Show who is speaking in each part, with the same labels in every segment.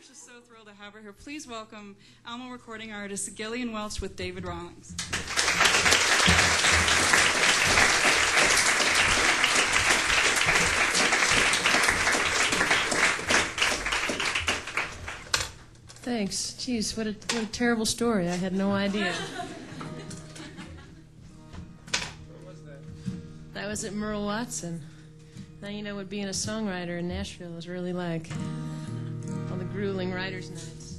Speaker 1: just so thrilled to have her here. Please welcome Alma recording artist Gillian Welch with David Rawlings.
Speaker 2: Thanks. Jeez, what a terrible story. I had no idea.
Speaker 3: Where was that?
Speaker 2: That was at Merle Watson. Now you know what being a songwriter in Nashville is really like. All the grueling writers' nights.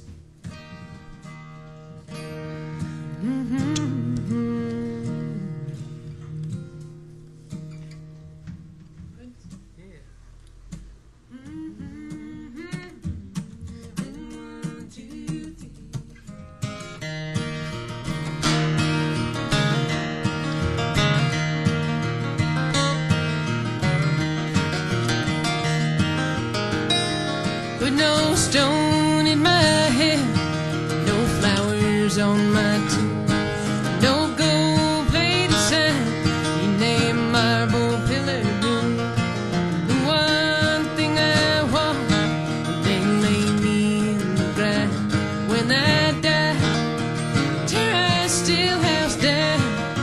Speaker 2: With no stone in my head, no flowers on my tomb, no gold-plated sign, you name marble pillar room. The one thing I want, they lay me in the ground. When I die, tear my still house down.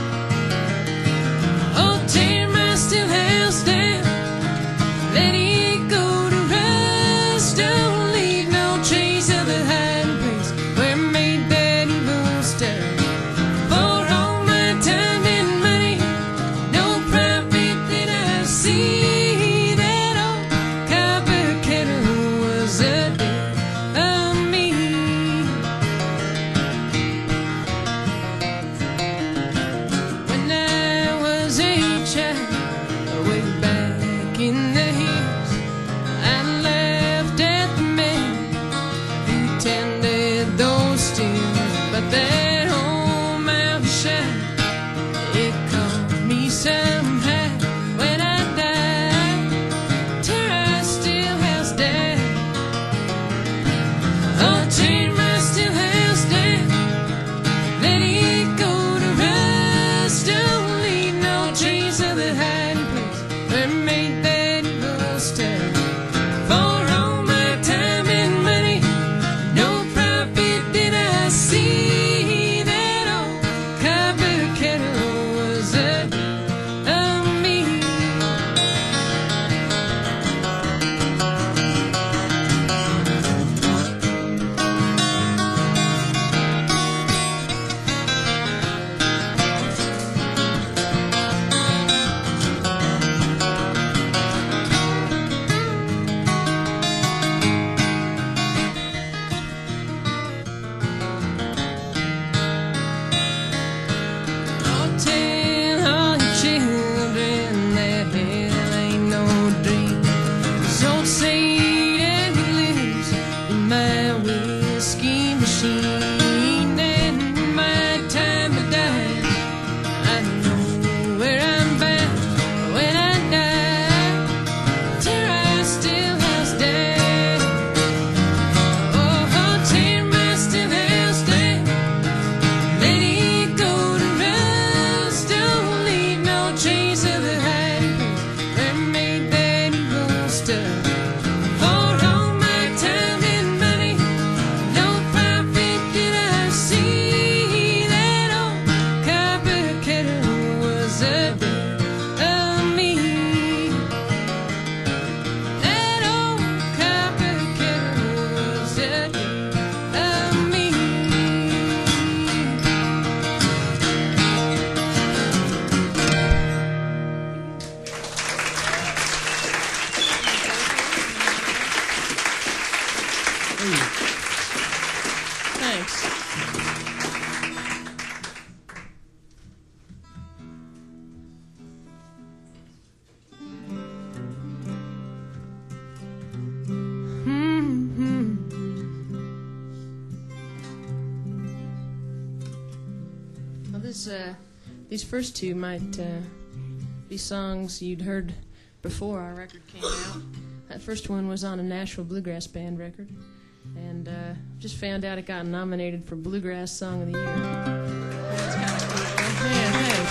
Speaker 2: Oh, tear my still house down. Let it go to rust. Don't leave no trace of the hiding place where I made that evil stare. For all my time and money, no profit that I see. That old copper kettle was a debt of me. When I was a child, way back in the hills, I laughed at the man who tended those stills. But that old mountain shine, it caught me somehow. When I died, tear my still house down. Oh, tear my still house down. Let it go to rust. Don't leave no trace of the hiding place where I made that evil stare. For all my time and money, no profit did I see. That old copper kettle was a debt of me. Oh, tell all your children that hell ain't no dream. 'Cause old Satan lives in my whiskey machine. And my time to die, I know where I'm bound. When I die, tear my still house down. Oh, tear my still house down. Let it go to rust. Don't leave no trace of the hiding place where I made that evil stuff. For all my time and money, no profit did I see. That old copper kettle was a debt of me. That old copper kettle was a debt of me. Thanks. Well, these first two might be songs you'd heard before our record came out. That first one was on a Nashville Bluegrass Band record, and just found out it got nominated for Bluegrass Song of the Year. That's kind of cool. Yeah,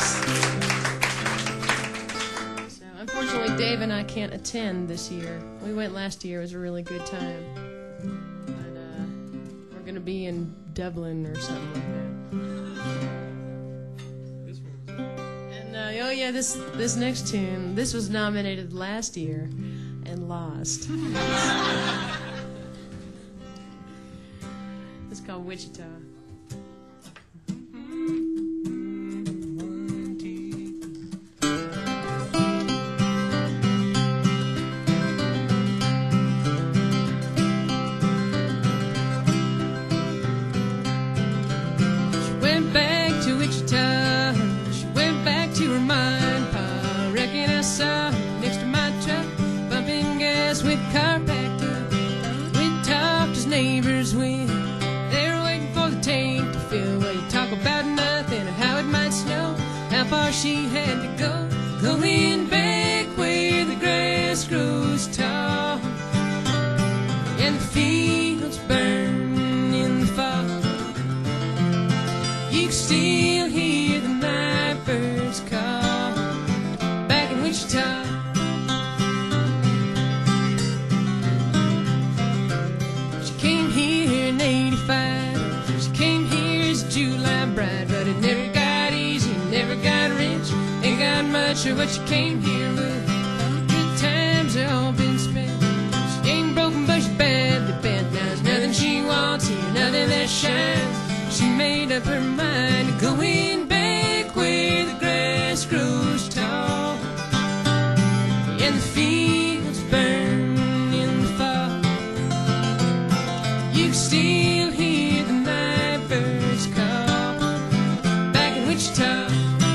Speaker 2: thanks. So, unfortunately, Dave and I can't attend this year. We went last year. It was a really good time. But to be in Dublin or something like
Speaker 3: This one's
Speaker 2: that. And oh yeah, this next tune, this was nominated last year and lost. It's called Wichita. She had to go, going back where the grass grows tall and the fields burn in the fall. You can still hear the night birds call back in Wichita. She came here in '85. She came here as a July bride, but it never got easy, never got rich, ain't got much of what she came here with. Good times have all been spent. She ain't broken, but she's badly bent. Now there's nothing she wants here, nothing that shines. She made up her mind to going back where the grass grows tall and the fields burn in the fall. You can still hear the night birds call back in Wichita.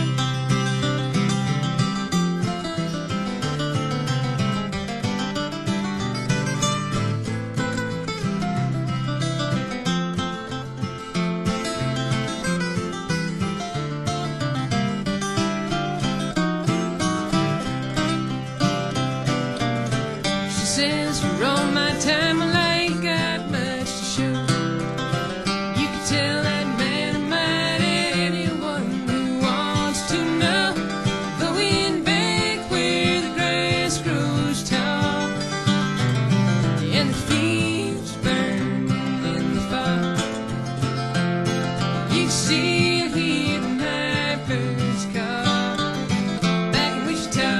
Speaker 2: Says for all my time, well, I ain't got much to show. You can tell that man of mine, anyone who wants to know. Going back where the grass grows tall and the fields burn in the fall. You can still hear the night birds call back in Wichita.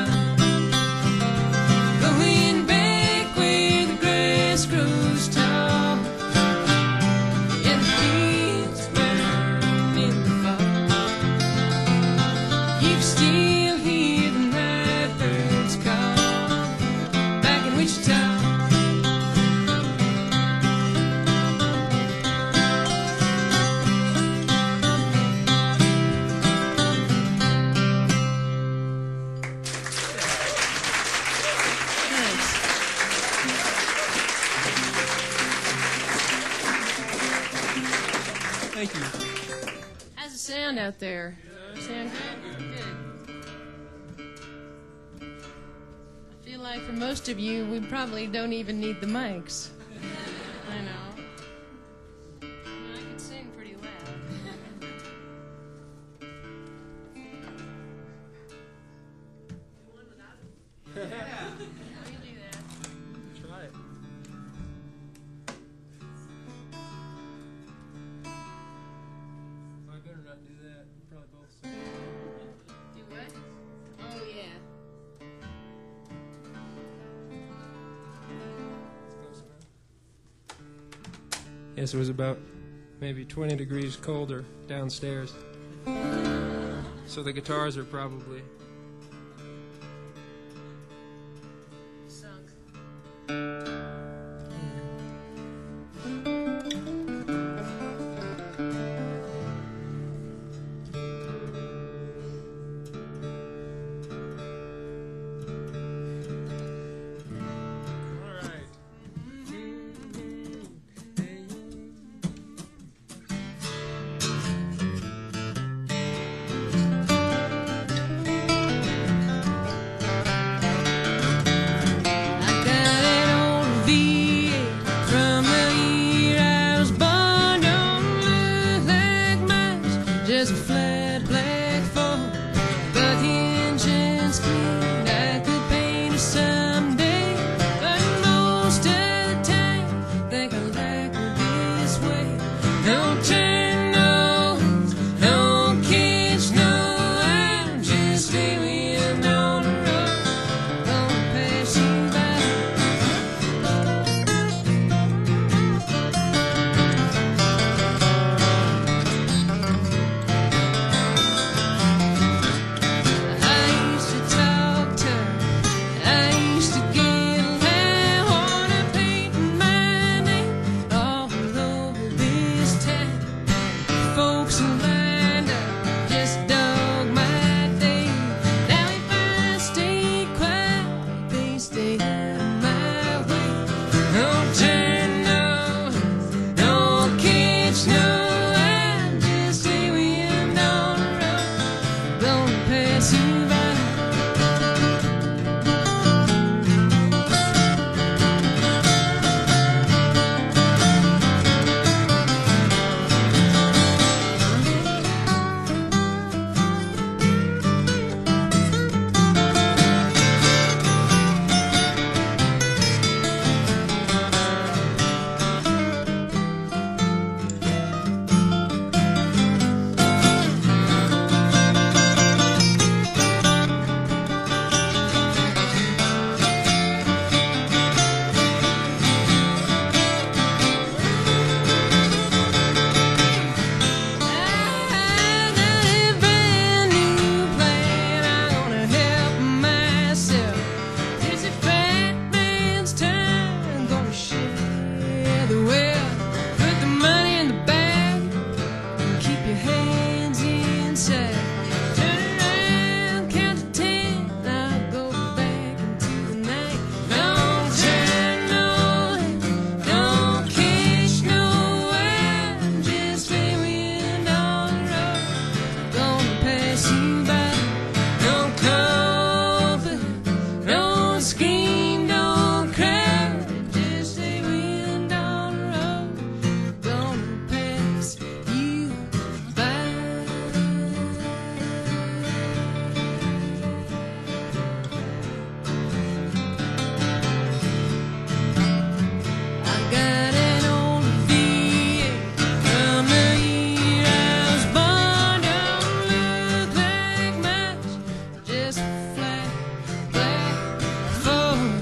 Speaker 2: Going back where the grass grows tall and the fields burn in the fall. You can still hear the night birds call back in Wichita. Thanks.
Speaker 3: Thank you.
Speaker 2: How's the sound out there? Sound good? Good. I feel like for most of you, we probably don't even need the mics. I know. I can sing pretty loud. We can do that.
Speaker 3: Try it. I better not do that. We'll probably both sing.
Speaker 2: Do what? Oh, yeah.
Speaker 3: It's close enough. Yes, it was about maybe 20 degrees colder downstairs. So the guitars are probably
Speaker 2: Sunk.
Speaker 3: all right.
Speaker 2: Don't turn no, don't catch no. I'm just living on the road. Gonna pass you by. I used to talk tough. I used to get loud. Wanna paint my name all over this town. Folks who lined up just dog my day. Now if I stay quiet, they stay out of my way. Don't turn no, don't catch no. I'm just a wind on the road. Gonna pass you by. Scream, don't cry, just a wind on the road. Gonna pass you by. I got an old V8 from the year I was born. Don't look like much, just a flat black Ford.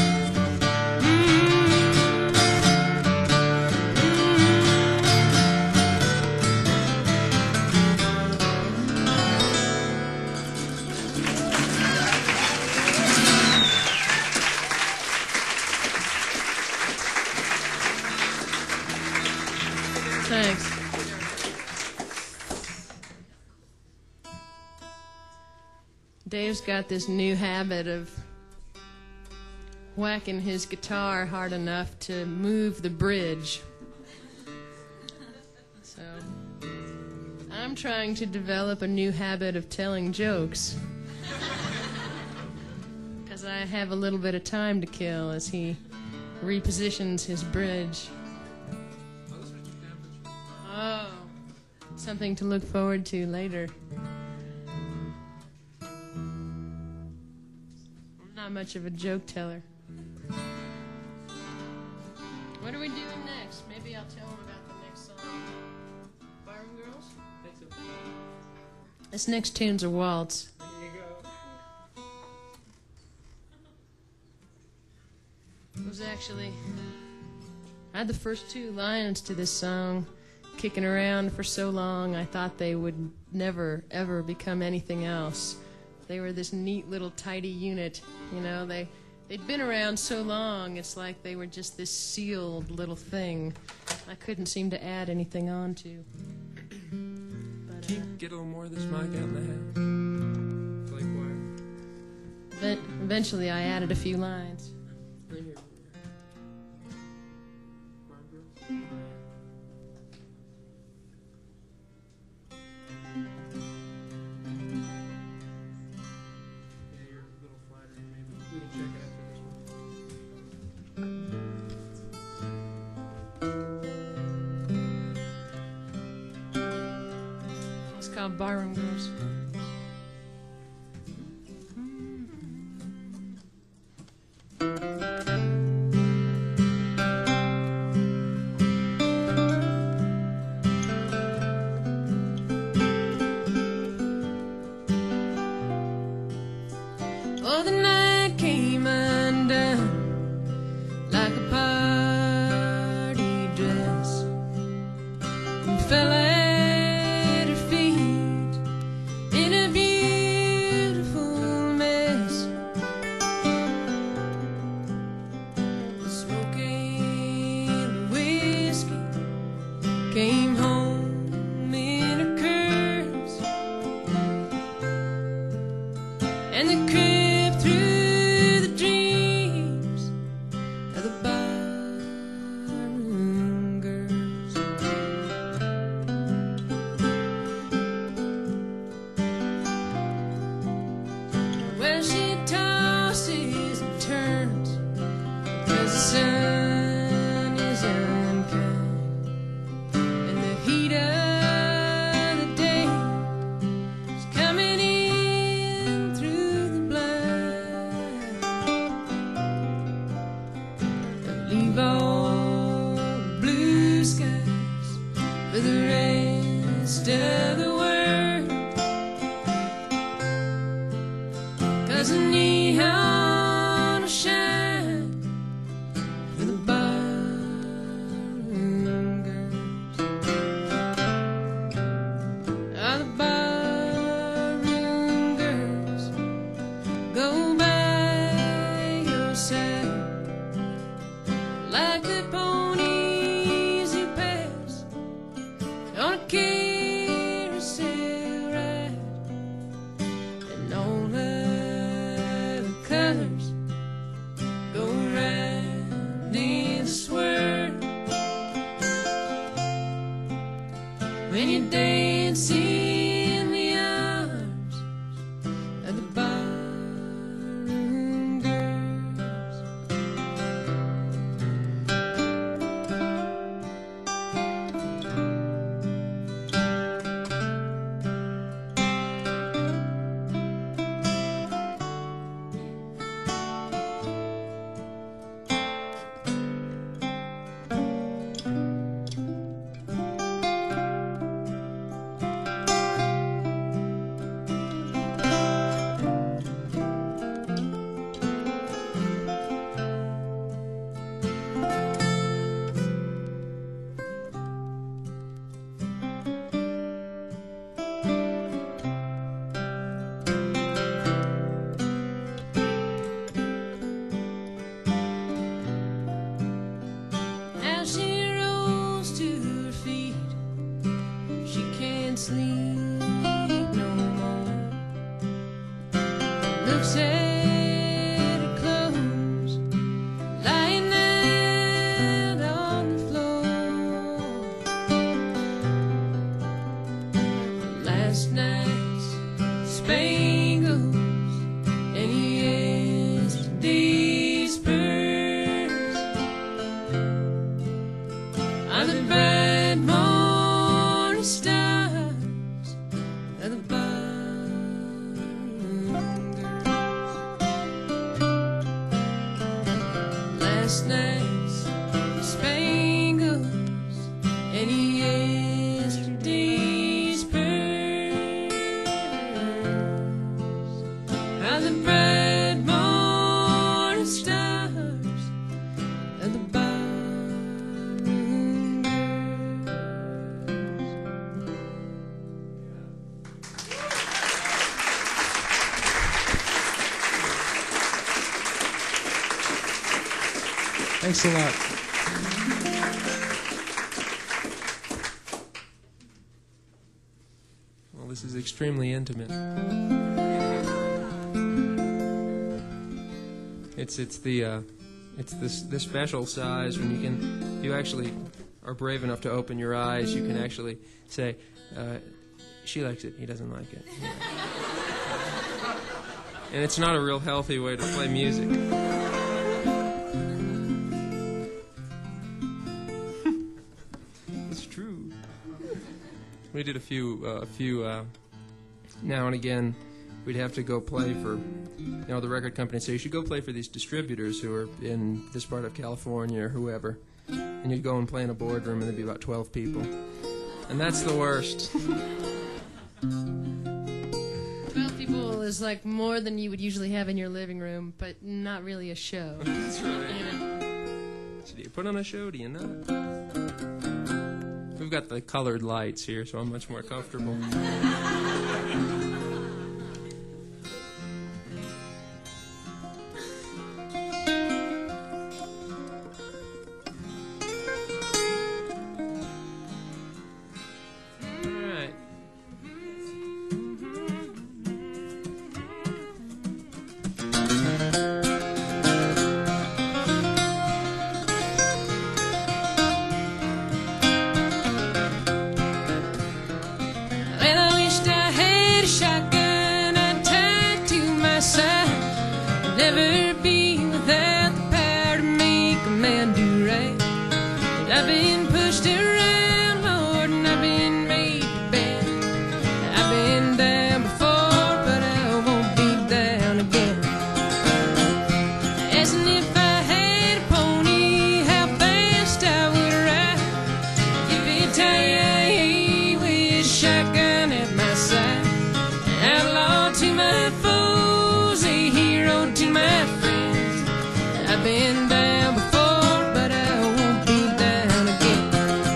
Speaker 2: Thanks. Dave's got this new habit of whacking his guitar hard enough to move the bridge. So I'm trying to develop a new habit of telling jokes. Because I have a little bit of time to kill as he repositions his bridge. Oh, something to look forward to later. I'm not much of a joke teller. What are we doing next? Maybe I'll tell them about the next song. Barroom Girls? This next tune's a waltz.
Speaker 3: There you go.
Speaker 2: It was actually... I had the first two lines to this song kicking around for so long I thought they would never, ever become anything else. They were this neat little tidy unit, you know. They'd been around so long, it's like they were just this sealed little thing I couldn't seem to add anything on to. But,
Speaker 3: Can you get a little more of this mic out in the house? Play quiet.
Speaker 2: eventually I added a few lines.
Speaker 3: Right here. Barroom Girls? Yeah, you're a little flatter. Maybe we can check after this one.
Speaker 2: It's called Barroom Girls. came home in her curves, and the crib through the dreams of the barroom girls. Well, she tosses and turns, 'cause the sun is unkind, and the heat of the day is coming in through the blind. And leave all the blue skies for the rest of the world, 'cause the neon will shine for the barroom girls. Ah, the barroom girls go by your side like the ponies you pass on a carousel ride, and all of the colors go round in a swirl when you dance in the arms of the barroom girls. As she rolls to her feet, she can't sleep no more. Looks at her clothes lying out on the floor. Last night's spangles and yesterday's pearls are the bright morning stars of the barroom girls. Last night's spangles and yesterday's pearls are the bright morning stars of the barroom girls.
Speaker 3: Thanks a lot. Well, this is extremely intimate. It's the special size when you actually are brave enough to open your eyes. You can actually say, she likes it, he doesn't like it. And it's not a real healthy way to play music. It's true. We did a few now and again. We'd have to go play for, the record company say, you should go play for these distributors who are in this part of California or whoever. And you'd go and play in a boardroom and there'd be about 12 people. And that's the worst.
Speaker 2: 12 people is like more than you would usually have in your living room, but not really a show.
Speaker 3: That's right. So do you put on a show? Do you not? We've got the colored lights here, so I'm much more comfortable.
Speaker 2: pushed around, Lord, and I've been made to bend. I've been down before, but I won't be down again. As if I had a pony, how fast I would ride. Every time with a shotgun at my side. An outlaw to my foes, a hero to my friends. I've been down before, but I won't be down again.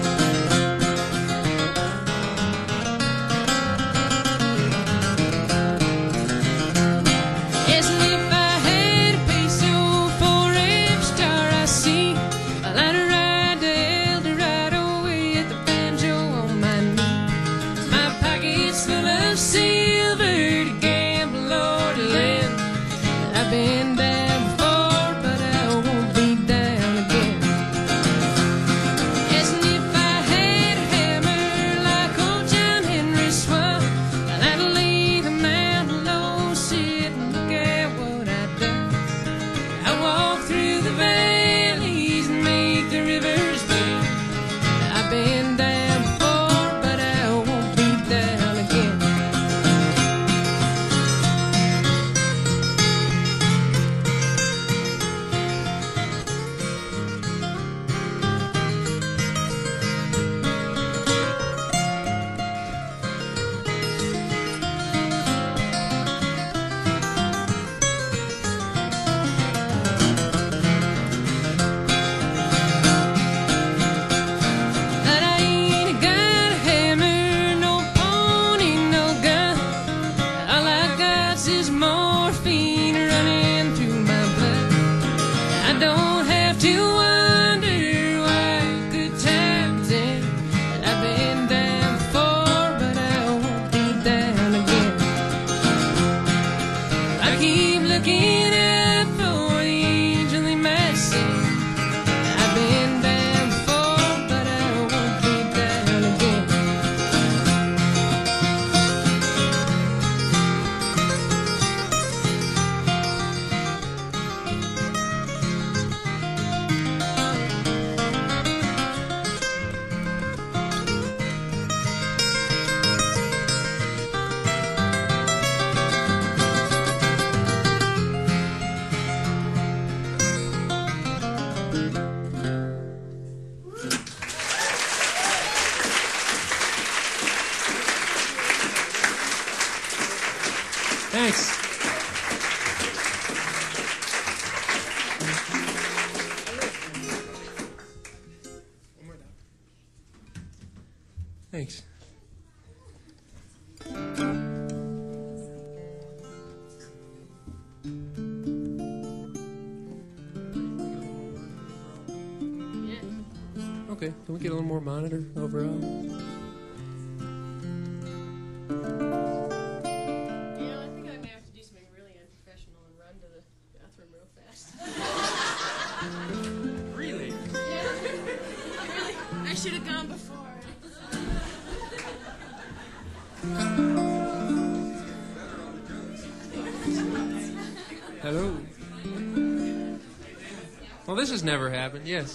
Speaker 2: As if I had a peso for every star I see. I'll ride to El Dorado with the banjo on my knee. My pockets full of silver to gamble or to lend. I've been down before, but I won't be down again. As if I had a hammer like old John Henry Swell, I'd lay the mountain low, sit and look at what I've done. I walk through the valleys and make the rivers bend. I've been down before, but I won't be down again. But I ain't got a hammer, no pony, no gun. All I got's is morphine running through my blood. I don't have to wonder why good times end. I've been down before, but I won't be down again. I keep looking up for the angel in my sin. I've been down before, but I won't be down again.
Speaker 3: Thanks. Thanks. Okay, can we get a little more monitor overall?
Speaker 2: You know, I think I'm gonna have to do something really unprofessional and run to the bathroom real fast.
Speaker 3: Really?
Speaker 2: I should have gone before.
Speaker 3: Hello. Well, this has never happened. Yes.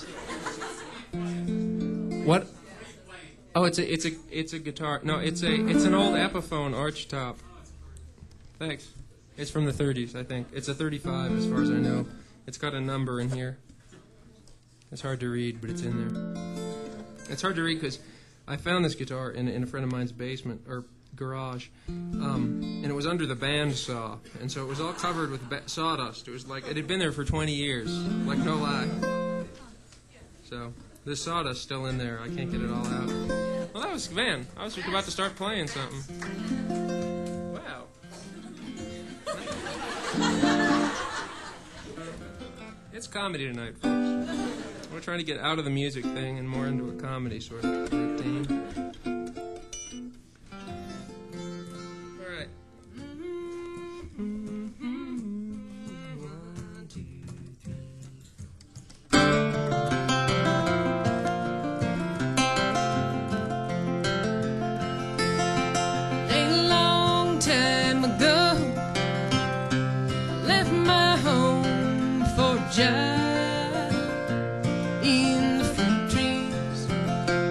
Speaker 3: What? Oh, it's a guitar. No, it's an old Epiphone arch top. Thanks. It's from the 30s, I think. It's a 35, as far as I know. It's got a number in here. It's hard to read, but it's in there. It's hard to read because I found this guitar in a friend of mine's basement or garage, and it was under the bandsaw, and so it was all covered with sawdust. It was like it had been there for 20 years, like no lie. So the sawdust's still in there. I can't get it all out. Well, that was man. I was just about to start playing something. Wow. It's comedy tonight, folks. We're trying to get out of the music thing and more into a comedy sort of routine. All right. 1, 2, 3.
Speaker 2: A long time ago, I left my home for a job in the fruit trees.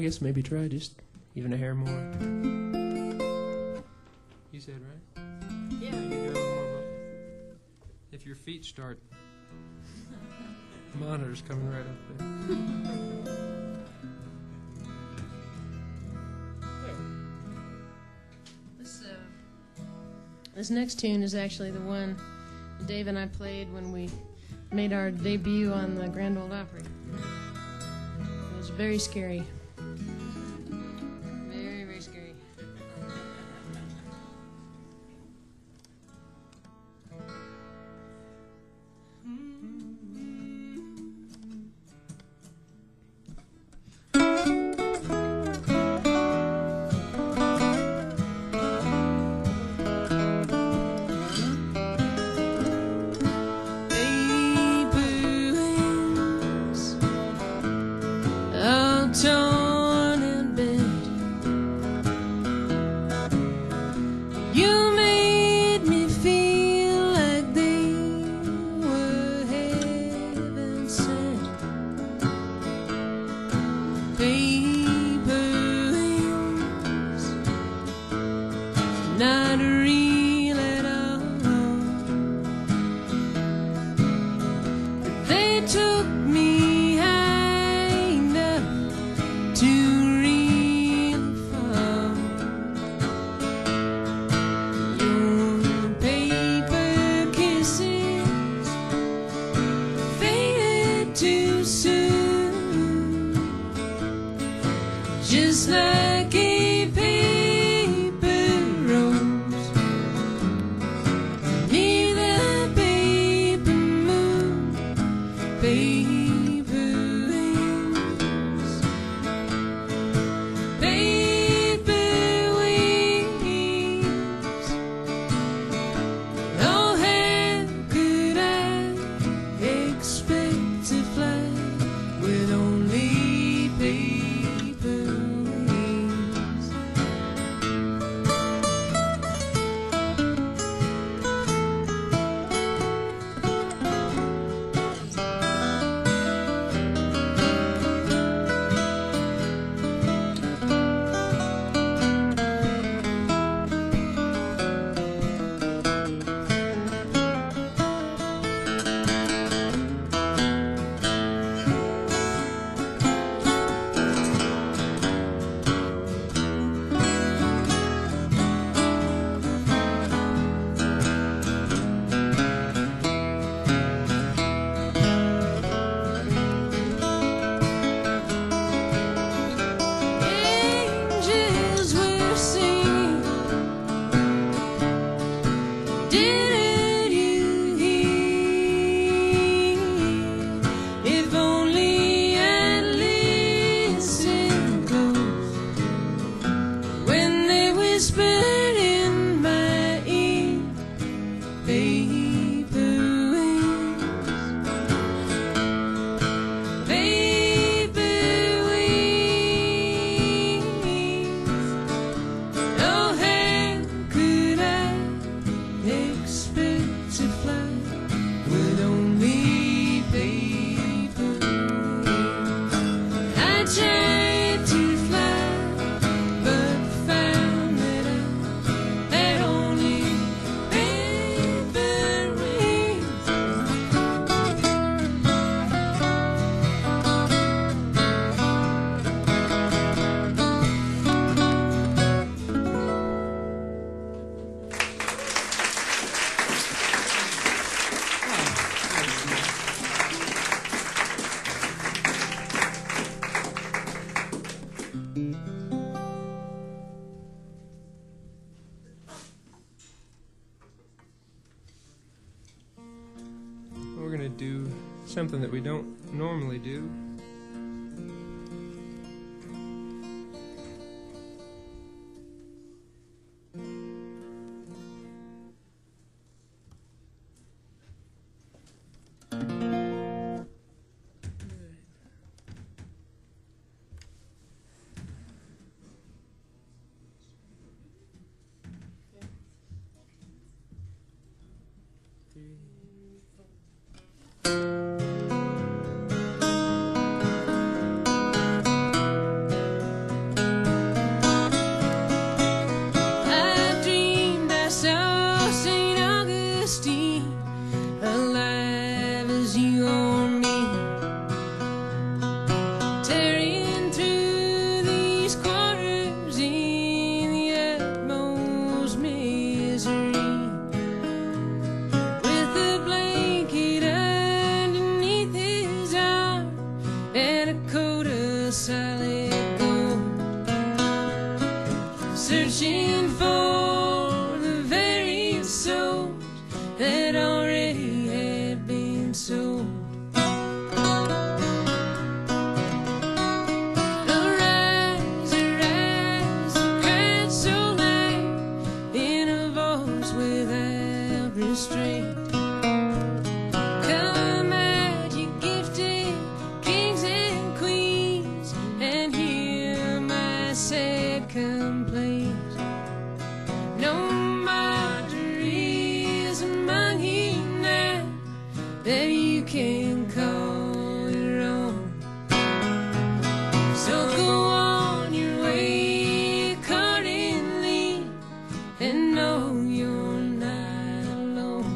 Speaker 3: guess maybe try just even a hair more. You said, right?
Speaker 2: Yeah.
Speaker 3: You do a little more. If your feet start, monitor's coming right up there.
Speaker 2: This next tune is actually the one Dave and I played when we made our debut on the Grand Ole Opry. It was very scary. Very, very scary. Torn and bent, you made me feel like they were heaven sent. Paper wings, not real at all. They took me high enough to real fall. Your paper kisses faded too soon, just like a paper rose near the paper moon. Paper wings, paper wings. Oh, how could I expect to fly with only paper wings? Angels were singing. Did you hear? If only I'd listened close when they whispered in my ear. Paper wings, paper wings. Oh, how could I expect to fly with only paper wings? I tried to fly, but found that I had only paper wings.
Speaker 3: We're going to do something that we don't normally do.
Speaker 2: restraint. Come out, you gifted kings and queens, and hear my sad complaints. No Marjorie is among you now that you can call your own. So go on your way accordingly, and know you're not alone.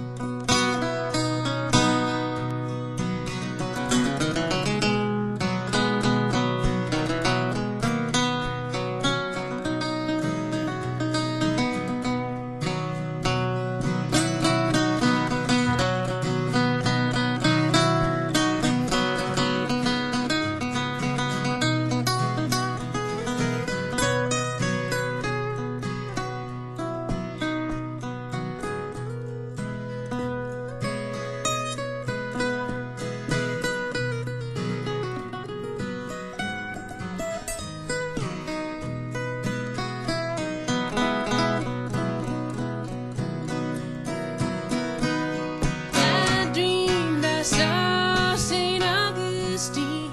Speaker 2: I dreamed I saw St. Augustine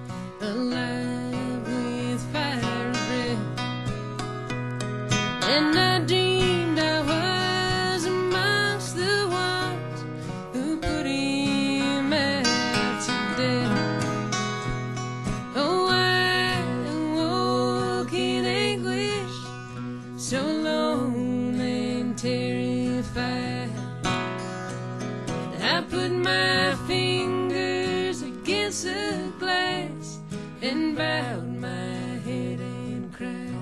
Speaker 2: alive with fire and breath, and I dreamed I was amongst the ones who put him out to death. Oh, I awoke in anguish, so lone and terrified. I put my fingers against the glass and bowed my head and cried.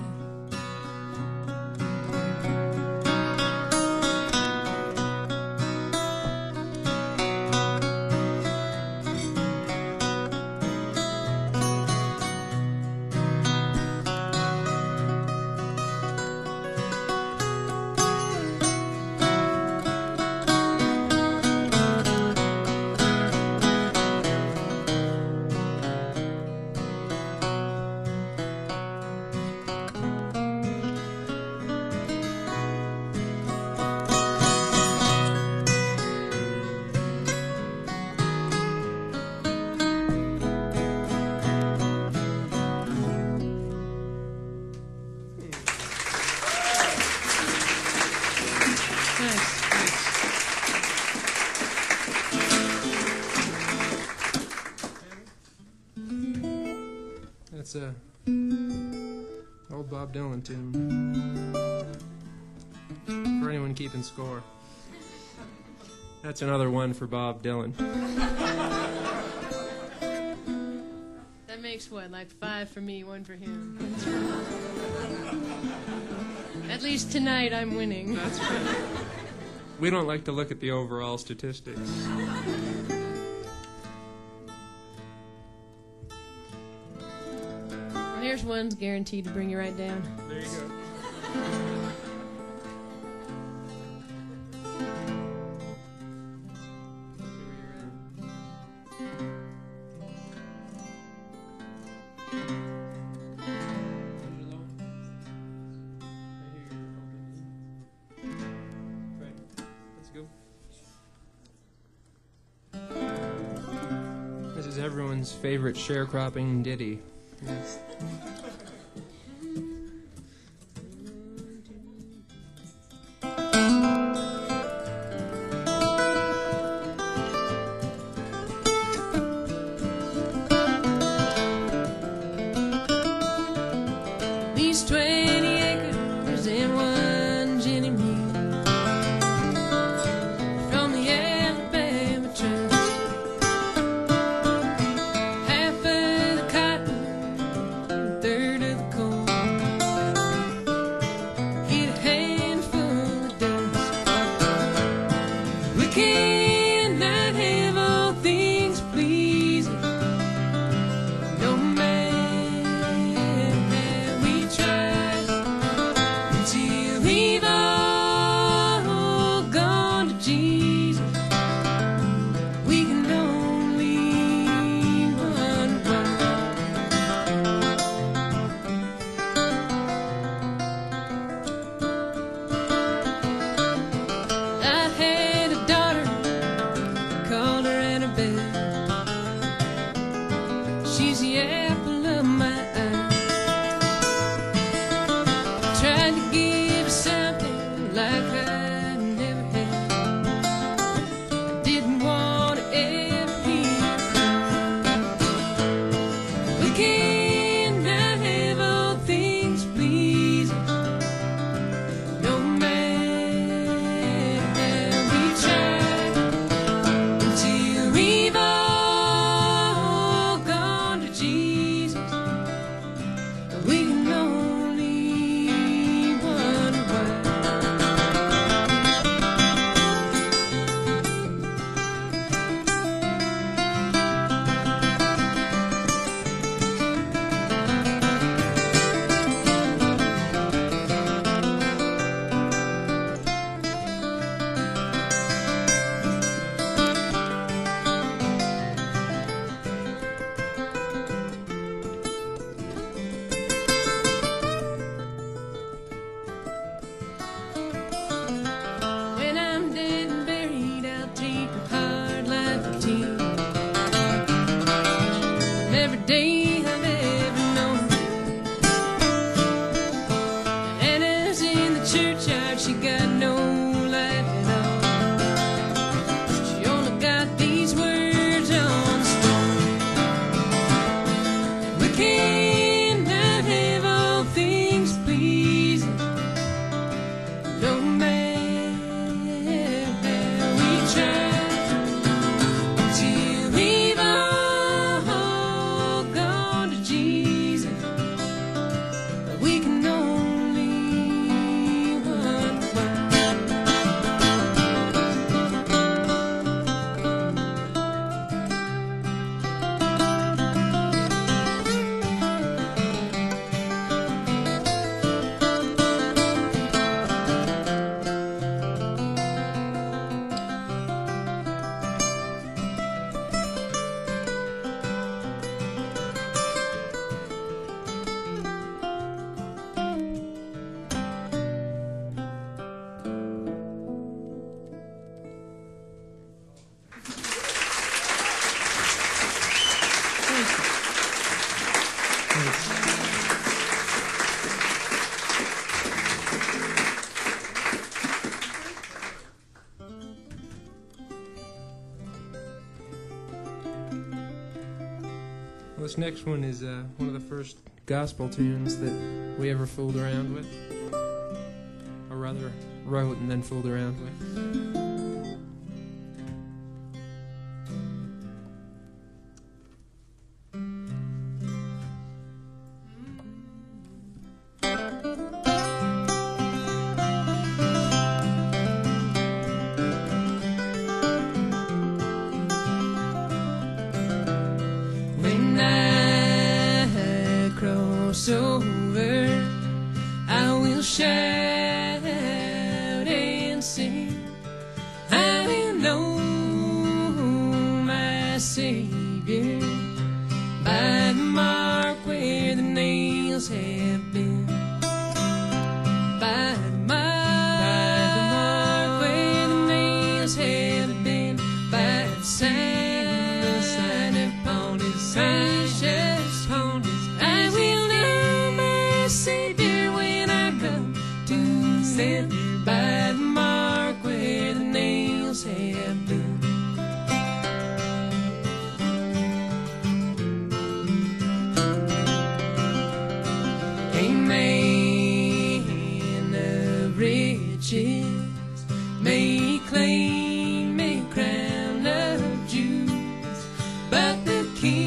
Speaker 3: That's a old Bob Dylan tune. For anyone keeping score. That's another one for Bob Dylan.
Speaker 2: That makes what, like 5 for me, 1 for him. At least tonight I'm winning.
Speaker 3: That's right. We don't like to look at the overall statistics.
Speaker 2: Well, here's one's guaranteed to bring you right down.
Speaker 3: There you go. This is everyone's favorite sharecropping ditty. Yes.
Speaker 2: These 20 acres and 1 Jenny mule from the Alabama Trust. Half of the cotton, 1/3 like she got no life at all. She only got these words on stone. We cannot have all things pleasing, no matter how we try, till we've all gone to Jesus. We can only wonder why.
Speaker 3: Well, this next one is one of the first gospel tunes that we ever fooled around with, or rather wrote and then fooled around with. When I cross over, I will shout and sing. I will know my Savior by the mark where the nails have been. By the mark where the nails have been. By the sign upon his precious upon his. I will know my Savior when I come to him. By the mark where the nails have been. A man of riches may claim a crown of jewels, but the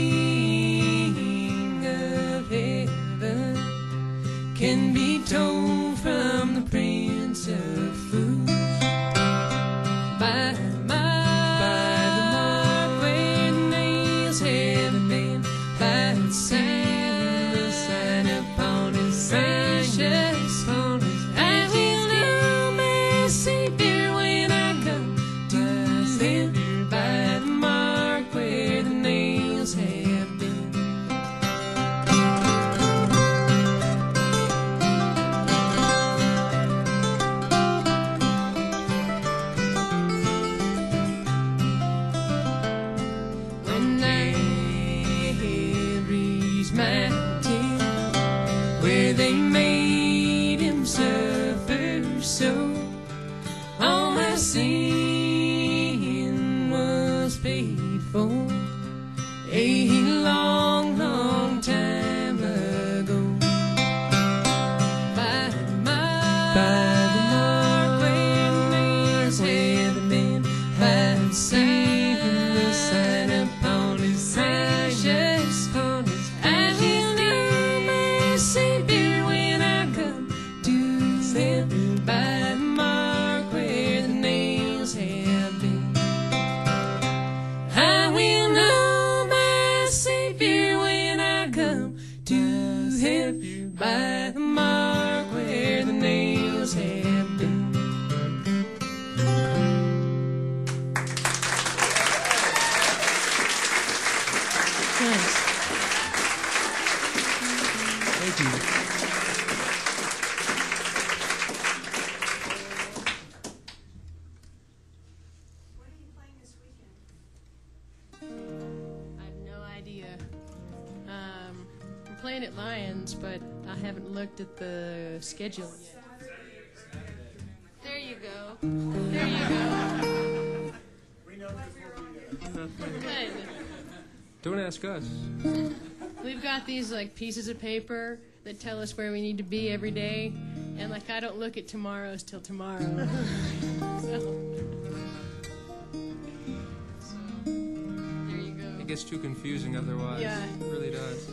Speaker 3: King of heaven can be told from the Prince of Fools. By the mark where the nails have been. By the sign upon his precious upon his. I will know my Savior when I come to him. By the mark where the nails have been. When I had reached mountain where they made him suffer so, all my sin was paid for a long, long time ago. By the mark where the nails have been. By the sign upon his precious upon his. I will know my Savior when I come to him. By the mark where the nails have been. I will know my Savior when I come to him. By the mark where the nails have been. Thanks. Thank you.
Speaker 1: What are you playing this weekend?
Speaker 2: I have no idea. I'm playing at Lions, but I haven't looked at the schedule yet. you go. There you go. Good.
Speaker 3: Don't ask us.
Speaker 2: We've got these like pieces of paper that tell us where we need to be every day, and like I don't look at tomorrow's till tomorrow. So there you go.
Speaker 3: It gets too confusing otherwise.
Speaker 2: Yeah.
Speaker 3: It really does.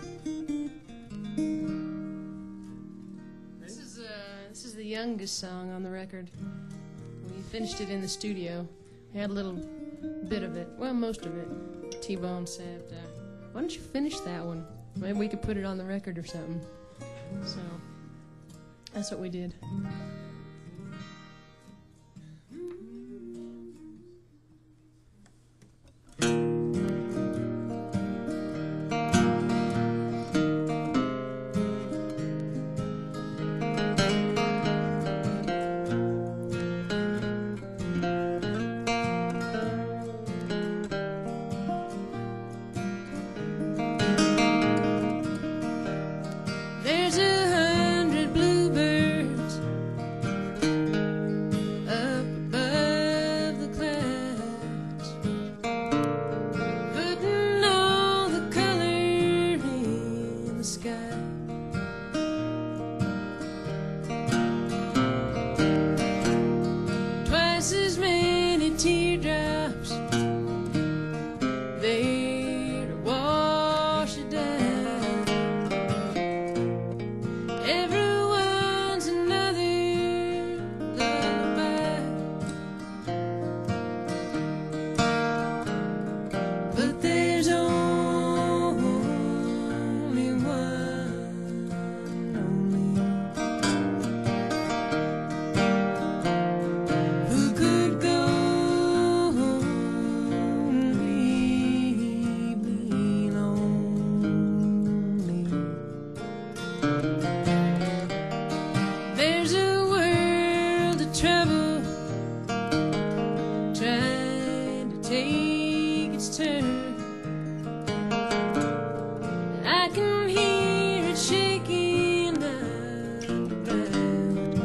Speaker 2: This is the youngest song on the record. We finished it in the studio. We had a little bit of it, well, most of it. T-Bone said, "Why don't you finish that one? Maybe we could put it on the record or something." So that's what we did. There's 100 bluebirds up above the clouds, putting all the color in the sky. Twice as many teardrops there to wash it down. Everyone's another lullaby, but there's only one, who could go and leave me lonely. There's a world of trouble trying to take its turn. I can hear it shaking underground.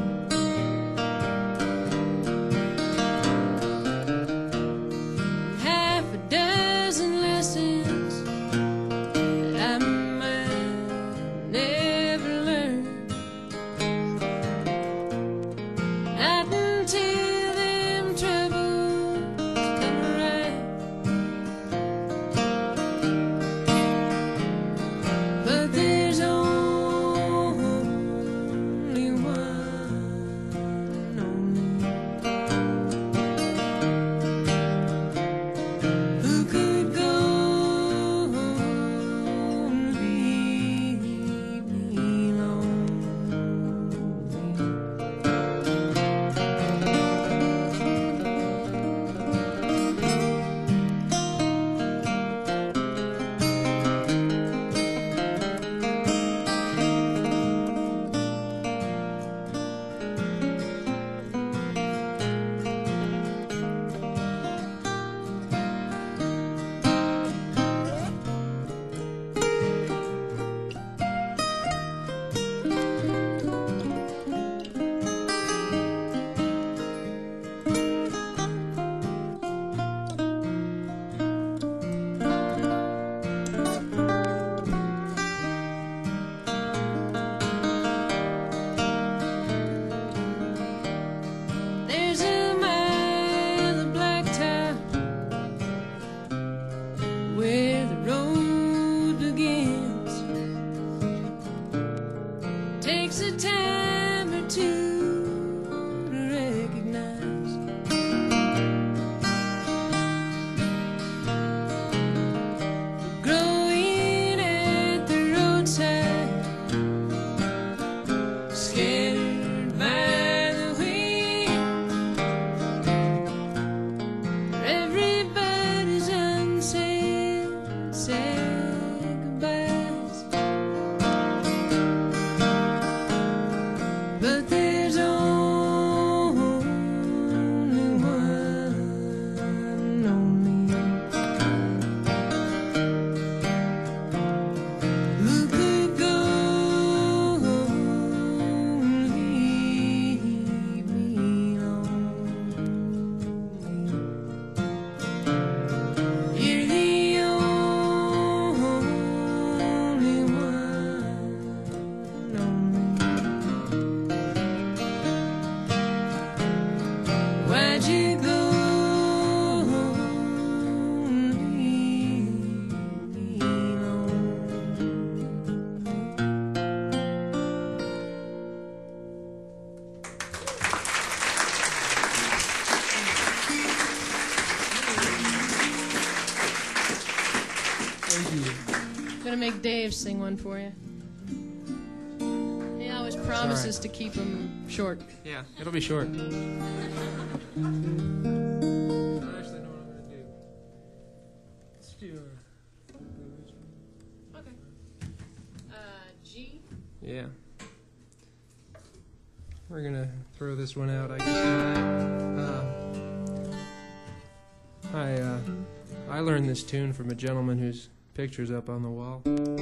Speaker 2: Half a dozen lessons that I might never learn. I can take why'd you go and leave me alone?
Speaker 3: Thank you.
Speaker 2: I'm gonna make Dave sing one for you. He always promises to keep them short.
Speaker 3: Yeah, it'll be short. I actually know what I'm going to do. Let's do
Speaker 2: Okay. G.
Speaker 3: Yeah. We're going to throw this one out, I guess. I learned this tune from a gentleman whose picture's up on the wall.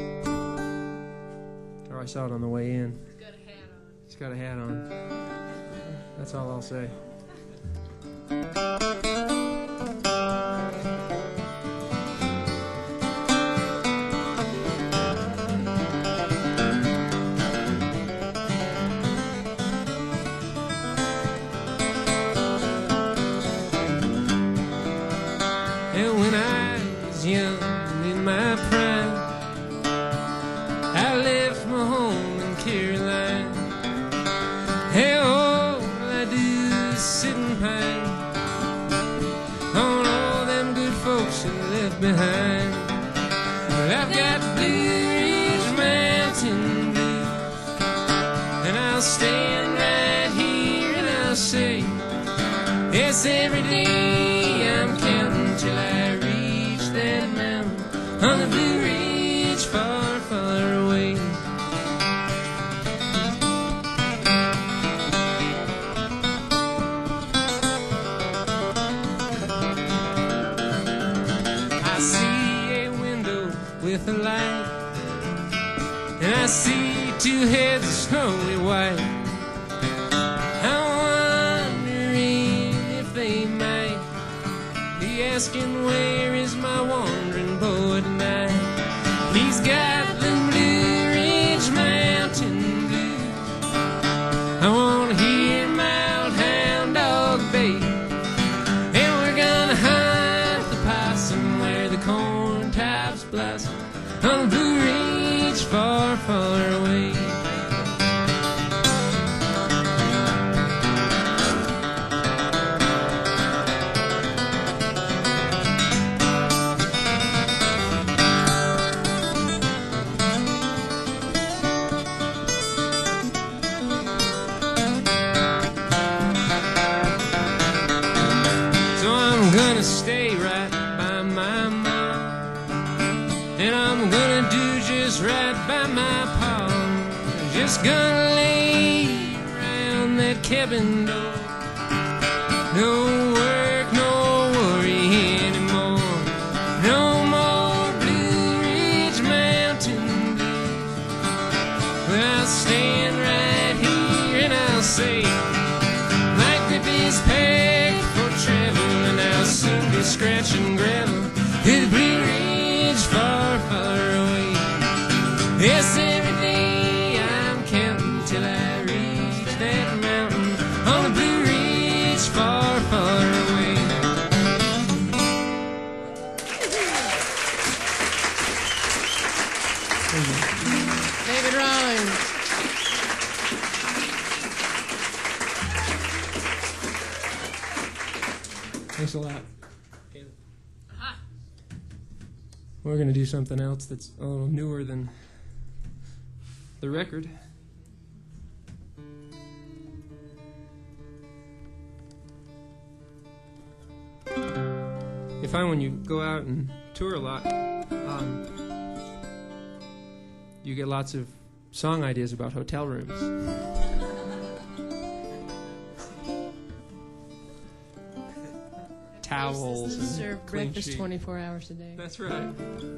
Speaker 3: Or I saw it on the way in.
Speaker 2: He's got a hat on.
Speaker 3: He's got a hat on. That's all I'll say. And when I was young and in my prime, I left my home in Carolina. Hey, all I do is sit and pine on all them good folks that left behind. But I've got Blue Ridge Mountain blues, and I'll stand right here and I'll say, yes, every day I'm counting till I reach that mountain on the Blue Ridge far, far away. I see a window with a light, and I see two heads of snowy white. I'm wondering if they might be asking, where is my wandering boy tonight? He's got the Blue Ridge Mountain blues. I want to hear my old hound dog bay, and we're gonna hunt the possum where the corn tops blossom on the Blue Ridge far, far away. So I'm gonna stay right by my mom, and I'm gonna do just right by my pa. Just gonna lay around that cabin door. No work, no worry anymore. No more Blue Ridge Mountain blues. But I'll stand right here and I'll say, my grip is packed for travel, and I'll soon be scratching gravel to the Blue Ridge far, far away. Yes, every day I'm counting till I reach that mountain on the Blue Ridge far, far away.
Speaker 2: David Rawlings.
Speaker 3: Thanks a lot. We're going to do something else that's a little newer than the record. You find when you go out and tour a lot, you get lots of song ideas about hotel rooms. Towels and
Speaker 2: Serve
Speaker 3: clean
Speaker 2: breakfast
Speaker 3: sheet.
Speaker 2: 24 hours a day.
Speaker 3: That's right.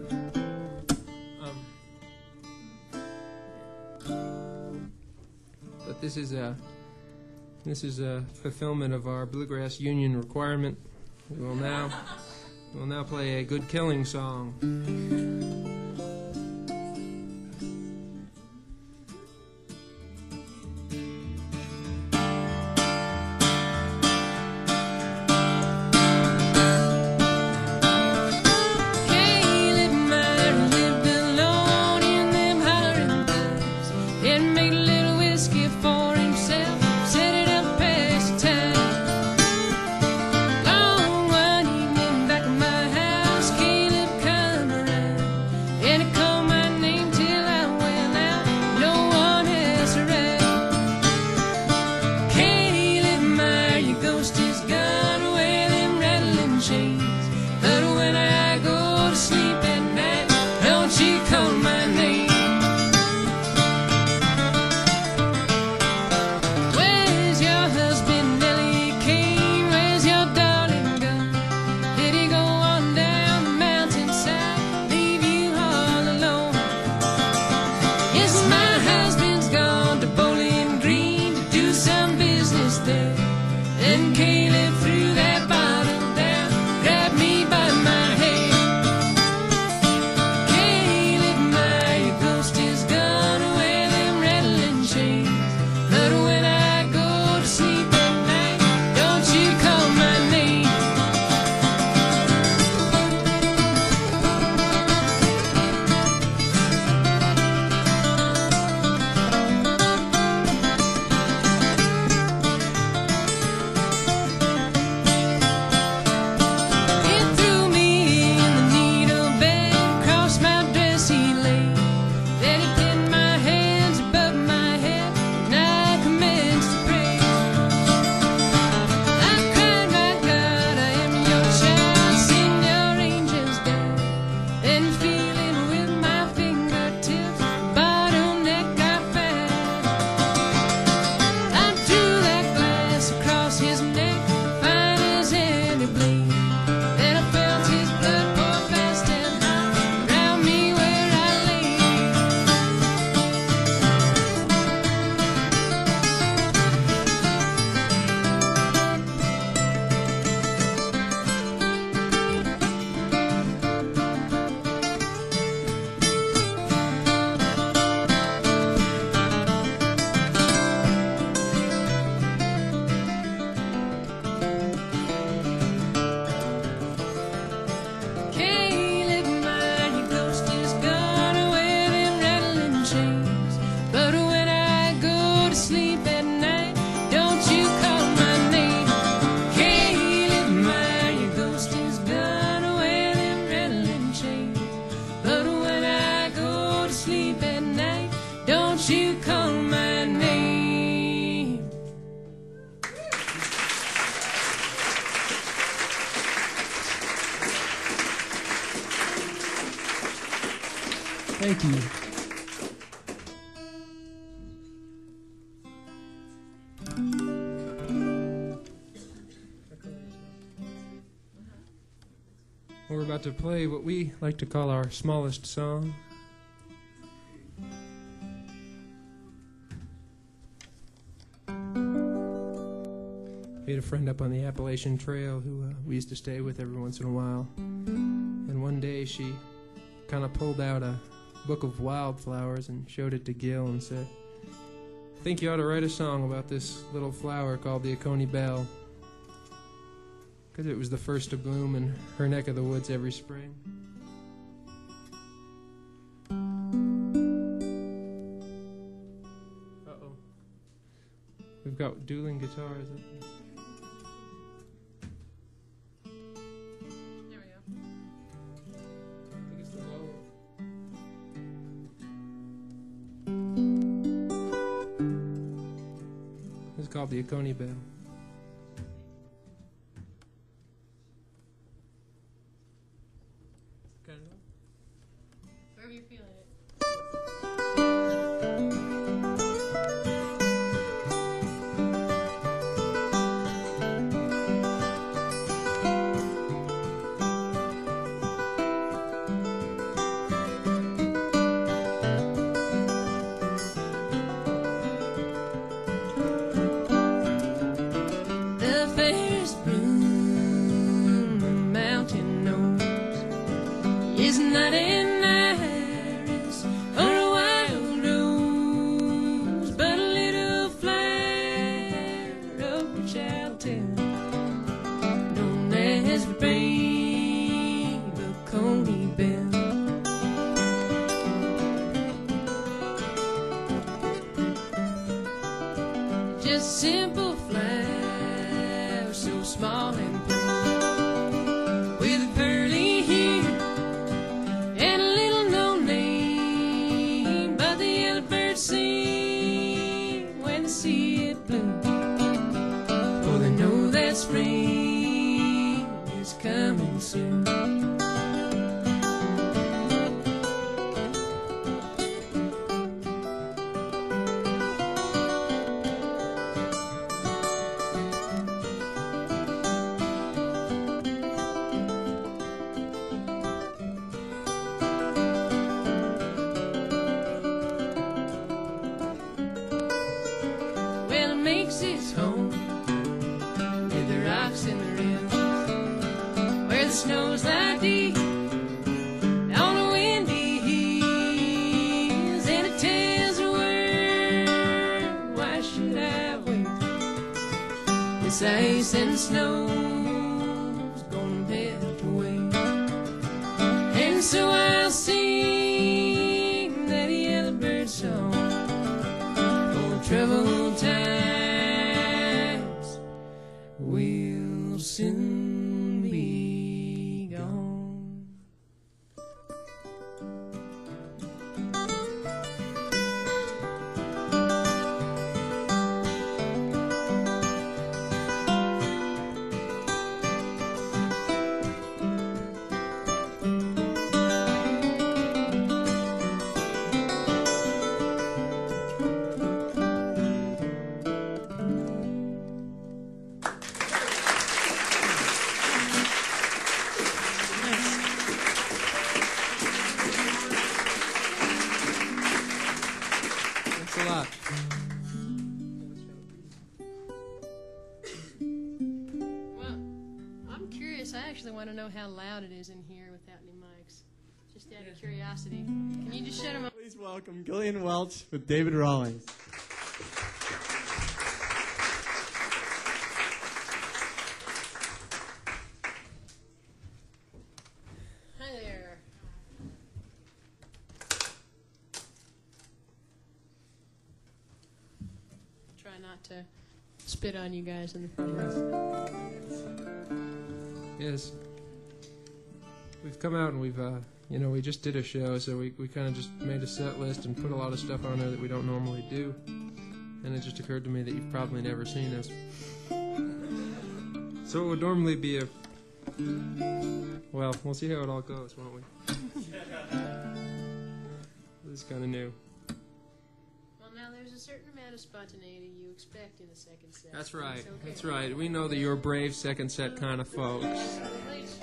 Speaker 3: But this is a fulfillment of our bluegrass union requirement. We'll now play a good killing song.
Speaker 2: Then Caleb threw that bottle down, grabbed me by my hair. Caleb, my ghost is gonna wear them rattling chains. But when I go to sleep at night, don't you call my name. It threw me in the needle bed, across my dress he laid. Then he pinned my hands above my head, and I commenced to pray. I cried, my God, I am your child, send your angels down. Then feeling with my fingertips, bottleneck I found. I drew that glass across his neck, fine as any blade. Then I felt his blood pour fast and hot round me where I lay. Caleb, my ghost is gonna wear them rattling chains. But when I go to sleep at night, don't you call my name. Caleb, my ghost is gonna wear them rattling chains. But when I go to sleep at night, don't you call my name.
Speaker 3: Thank you. We're about to play what we like to call our smallest song. We had a friend up on the Appalachian Trail who we used to stay with every once in a while. And one day she kind of pulled out a book of wildflowers and showed it to Gil and said, "I think you ought to write a song about this little flower called the Oconee Bell." Because it was the first to bloom in her neck of the woods every spring. Uh-oh. We've got dueling guitars up there.
Speaker 2: There we go.
Speaker 3: I think it's the lower. It's called the Oconee Bell.
Speaker 2: Wherever you're feeling it. The fairest bloom the mountain knows is not in iris or a wild rose, but a little flower of which I'll tell, known as the brave Oconee Bell. Just simple flower, so small and plain, with a pearly hue and a little known name. But the yellow birds sing when they see it bloom, for they know that spring is coming soon. Well, it makes its home rocks in the rivers, where the snow's lie deep on the windy hills, and it tells the world, why should I wait? This ice and snow's gonna melt away, and so I'll sing that yellowbird song for troubled times will soon be gone.
Speaker 3: Thanks a lot.
Speaker 2: Well, I'm curious. I actually want to know how loud it is in here without any mics. Just out of curiosity. Can you just shut them up?
Speaker 4: Please welcome Gillian Welch with David Rawlings.
Speaker 2: Hi there. Try not to spit on you guys in the front.
Speaker 3: Yes. We've come out and we've, we just did a show, so we kind of just made a set list and put a lot of stuff on there that we don't normally do. And it just occurred to me that you've probably never seen us. So it would normally be a... Well, we'll see how it all goes, won't we? This is kind of new.
Speaker 2: Well, now there's a certain amount of spontaneity you expect in a second set.
Speaker 3: That's right.
Speaker 2: It's okay.
Speaker 3: That's right. We know that you're brave second set kind of folks.
Speaker 2: Please.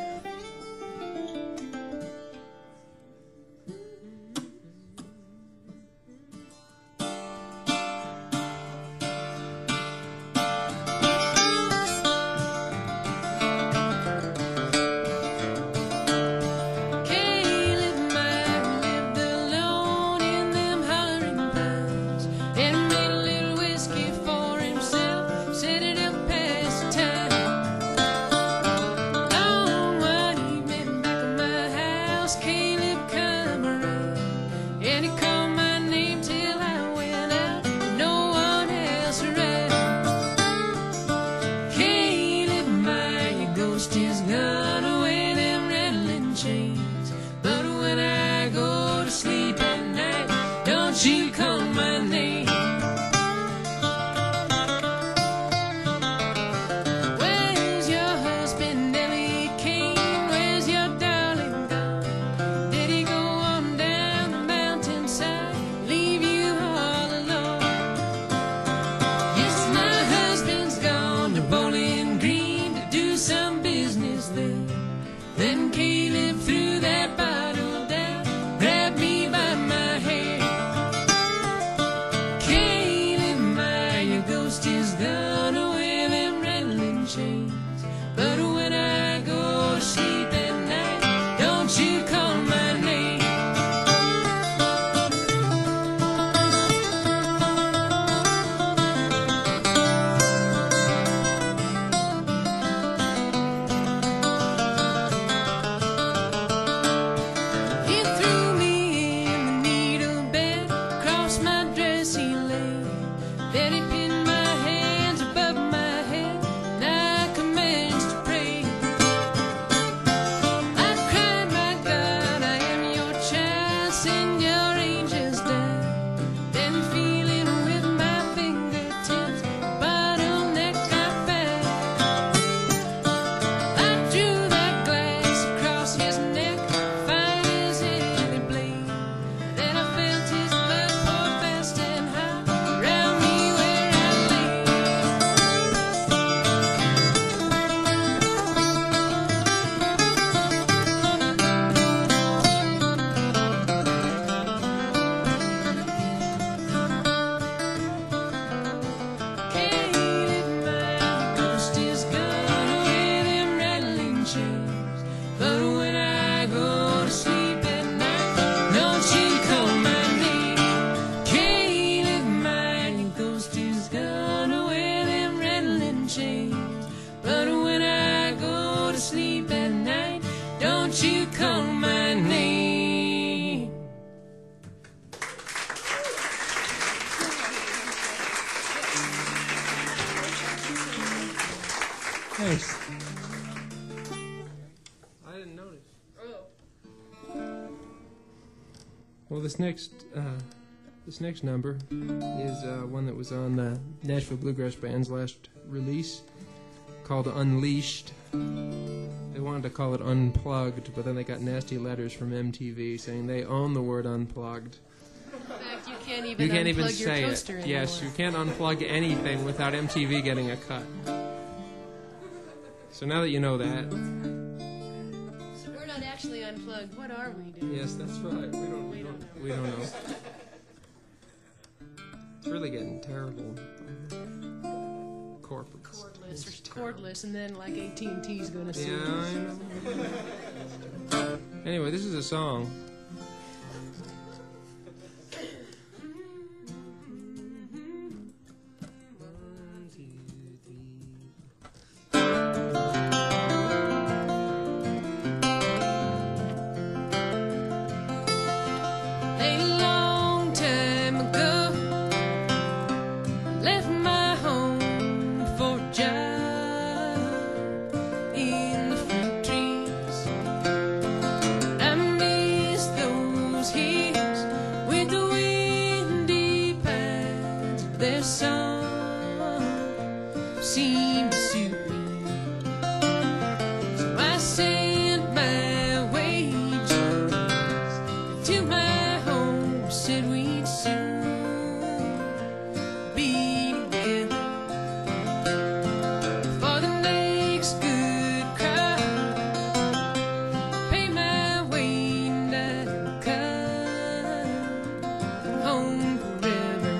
Speaker 2: Caleb Meyer lived alone in them hollering pines, and made a little whiskey for himself, set it up past time. Long one evening back at my house, Caleb come around, and he called my name till I went out, no one else around. Caleb Meyer, your ghost is gone away, them rattling chains. But when I go to sleep at night, don't you call my name. Where's your husband, Ellie Kane? Where's your darling gone? Did he go on down the mountainside, leave you all alone? Yes, my husband's gone to Bowling Green to do some business there. Then Caleb threw that bottle down, grabbed me by my hair. Caleb, your ghost is gone away, them rattling chains. But when I go to sleep at night, don't you call my name. He threw me in the needle bed, across my dress he lay. Then he pinned my hands above my head, and I commanded
Speaker 3: I didn't notice. Well, this next number is one that was on the Nashville Bluegrass Band's last release, called Unleashed. They wanted to call it Unplugged, but then they got nasty letters from MTV saying they own the word unplugged.
Speaker 2: In fact, you can't
Speaker 3: You
Speaker 2: even
Speaker 3: can't even
Speaker 2: unplug your
Speaker 3: say
Speaker 2: toaster
Speaker 3: it.
Speaker 2: anymore.
Speaker 3: Yes, you can't unplug anything without MTV getting a cut. So now that you know that,
Speaker 2: So we're not actually unplugged. What are we doing?
Speaker 3: yes, that's right. We don't know. It's really getting terrible. Corporate.
Speaker 2: Cordless, and then like AT&T's going to sue
Speaker 3: Yeah,
Speaker 2: us.
Speaker 3: I know. Anyway, this is a song.
Speaker 2: A long time ago, left my home for a job in the fruit trees. I miss those hills with the windy pines. Their song seemed to suit me, so I sent my wages to my home, said we'd soon be together for the next good crop. Pay my way and I'd come home forever.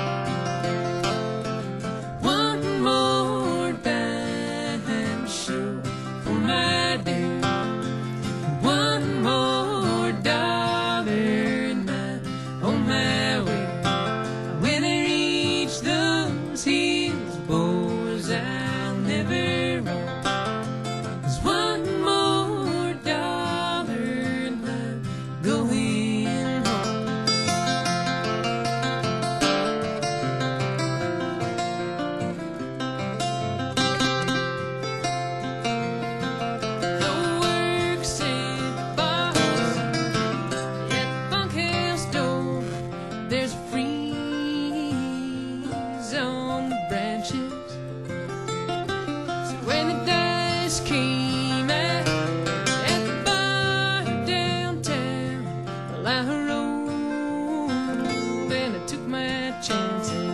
Speaker 2: One more dime show for my day. One more dollar in my on my way. When I reach those hills, boys, I'll never roam. 'Cause one more dollar and I'm going home. The works and bars at bunkhouse door, there's a freeze on the branches. So when the dice came out at the bar downtown, well, I rolled and I took my chances.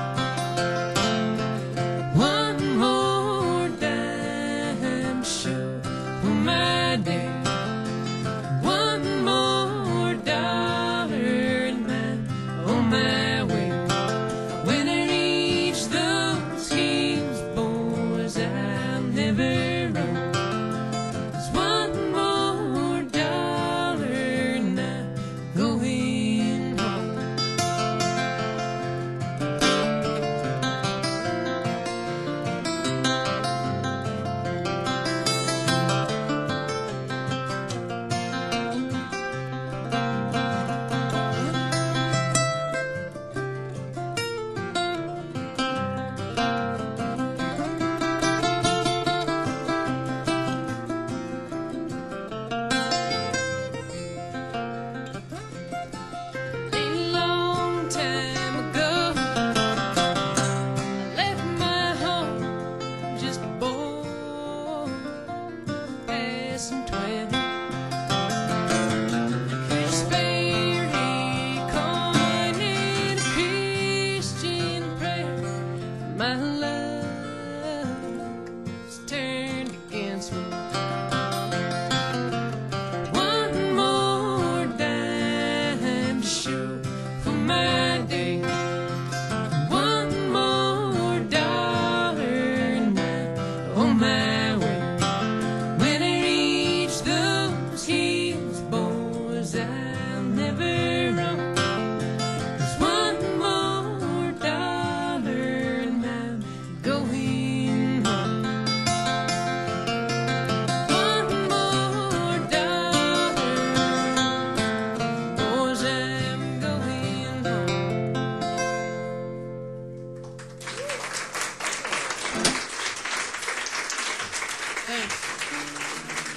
Speaker 2: One more dime show for my day. One more dollar and I'm on my way. When I reach those hills, boys, I'll never run. 'Cause one more dollar and I'm going home. Thanks.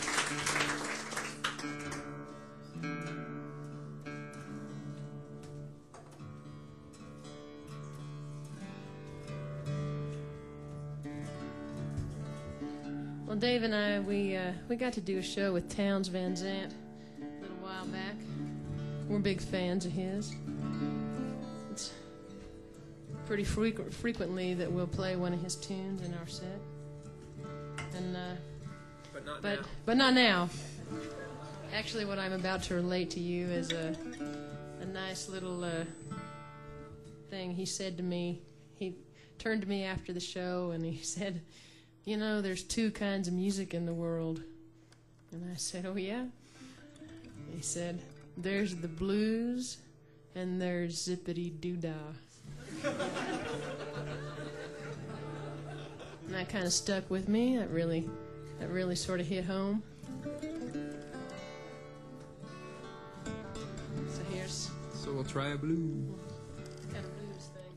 Speaker 2: Well, Dave and I, we got to do a show with Townes Van Zandt a little while back. We're big fans of his. It's pretty frequently that we'll play one of his tunes in our set. And but not now. Actually, what I'm about to relate to you is a nice little thing he said to me. He turned to me after the show and he said, "You know, there's two kinds of music in the world." And I said, "Oh, yeah?" He said, "There's the blues and there's zippity-doo-dah." And that kind of stuck with me. That really sort of hit home. So here's...
Speaker 3: So we'll try a blues.
Speaker 2: Kind of blues thing.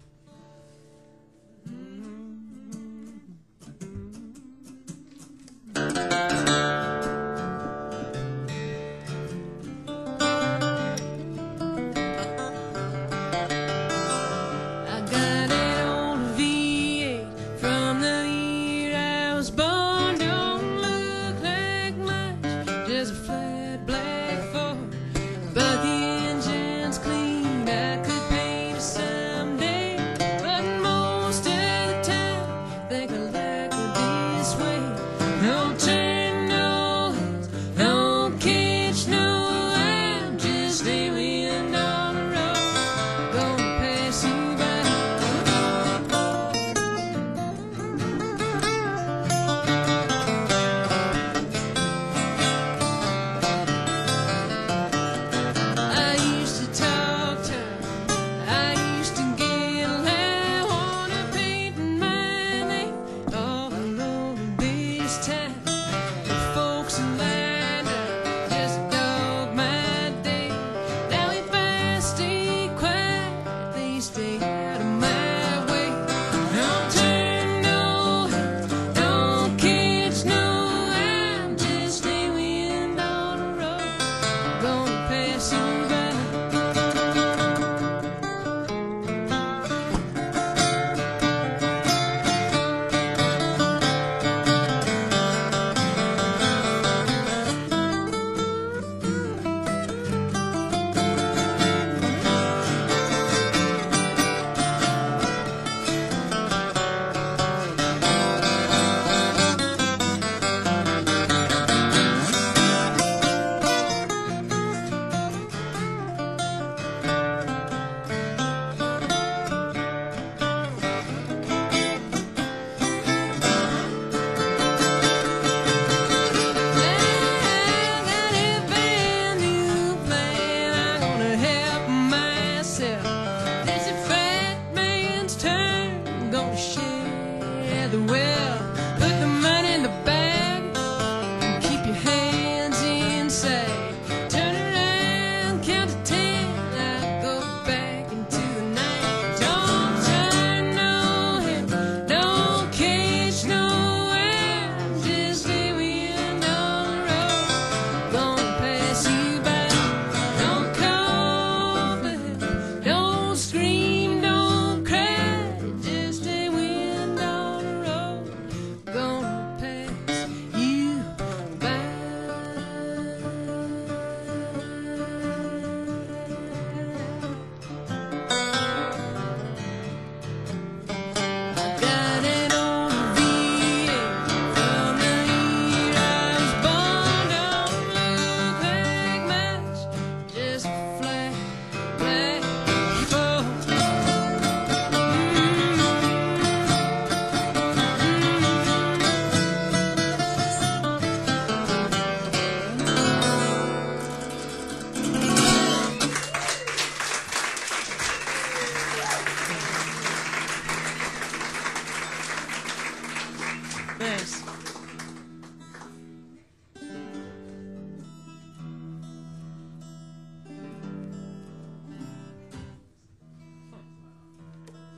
Speaker 2: Thanks.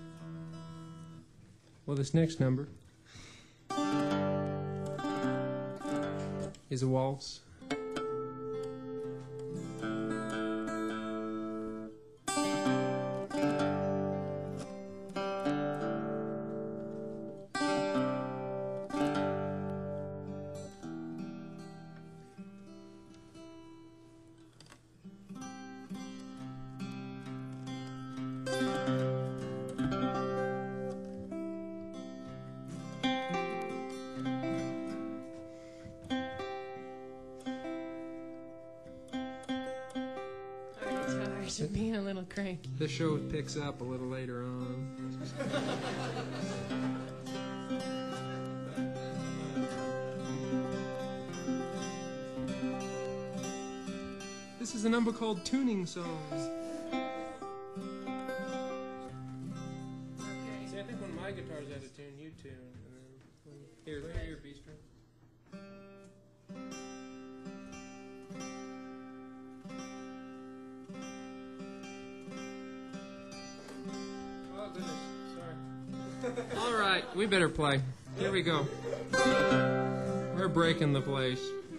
Speaker 3: Well, this next number is a waltz.
Speaker 2: Should be a little cranky.
Speaker 3: The show picks up a little later on. This is a number called Tuning Songs. See, I think when my guitar's out of tune, you tune. And then, here, let me hear your B string. Oh, goodness. Sorry. All right, we better play. Here we go. We're breaking the place.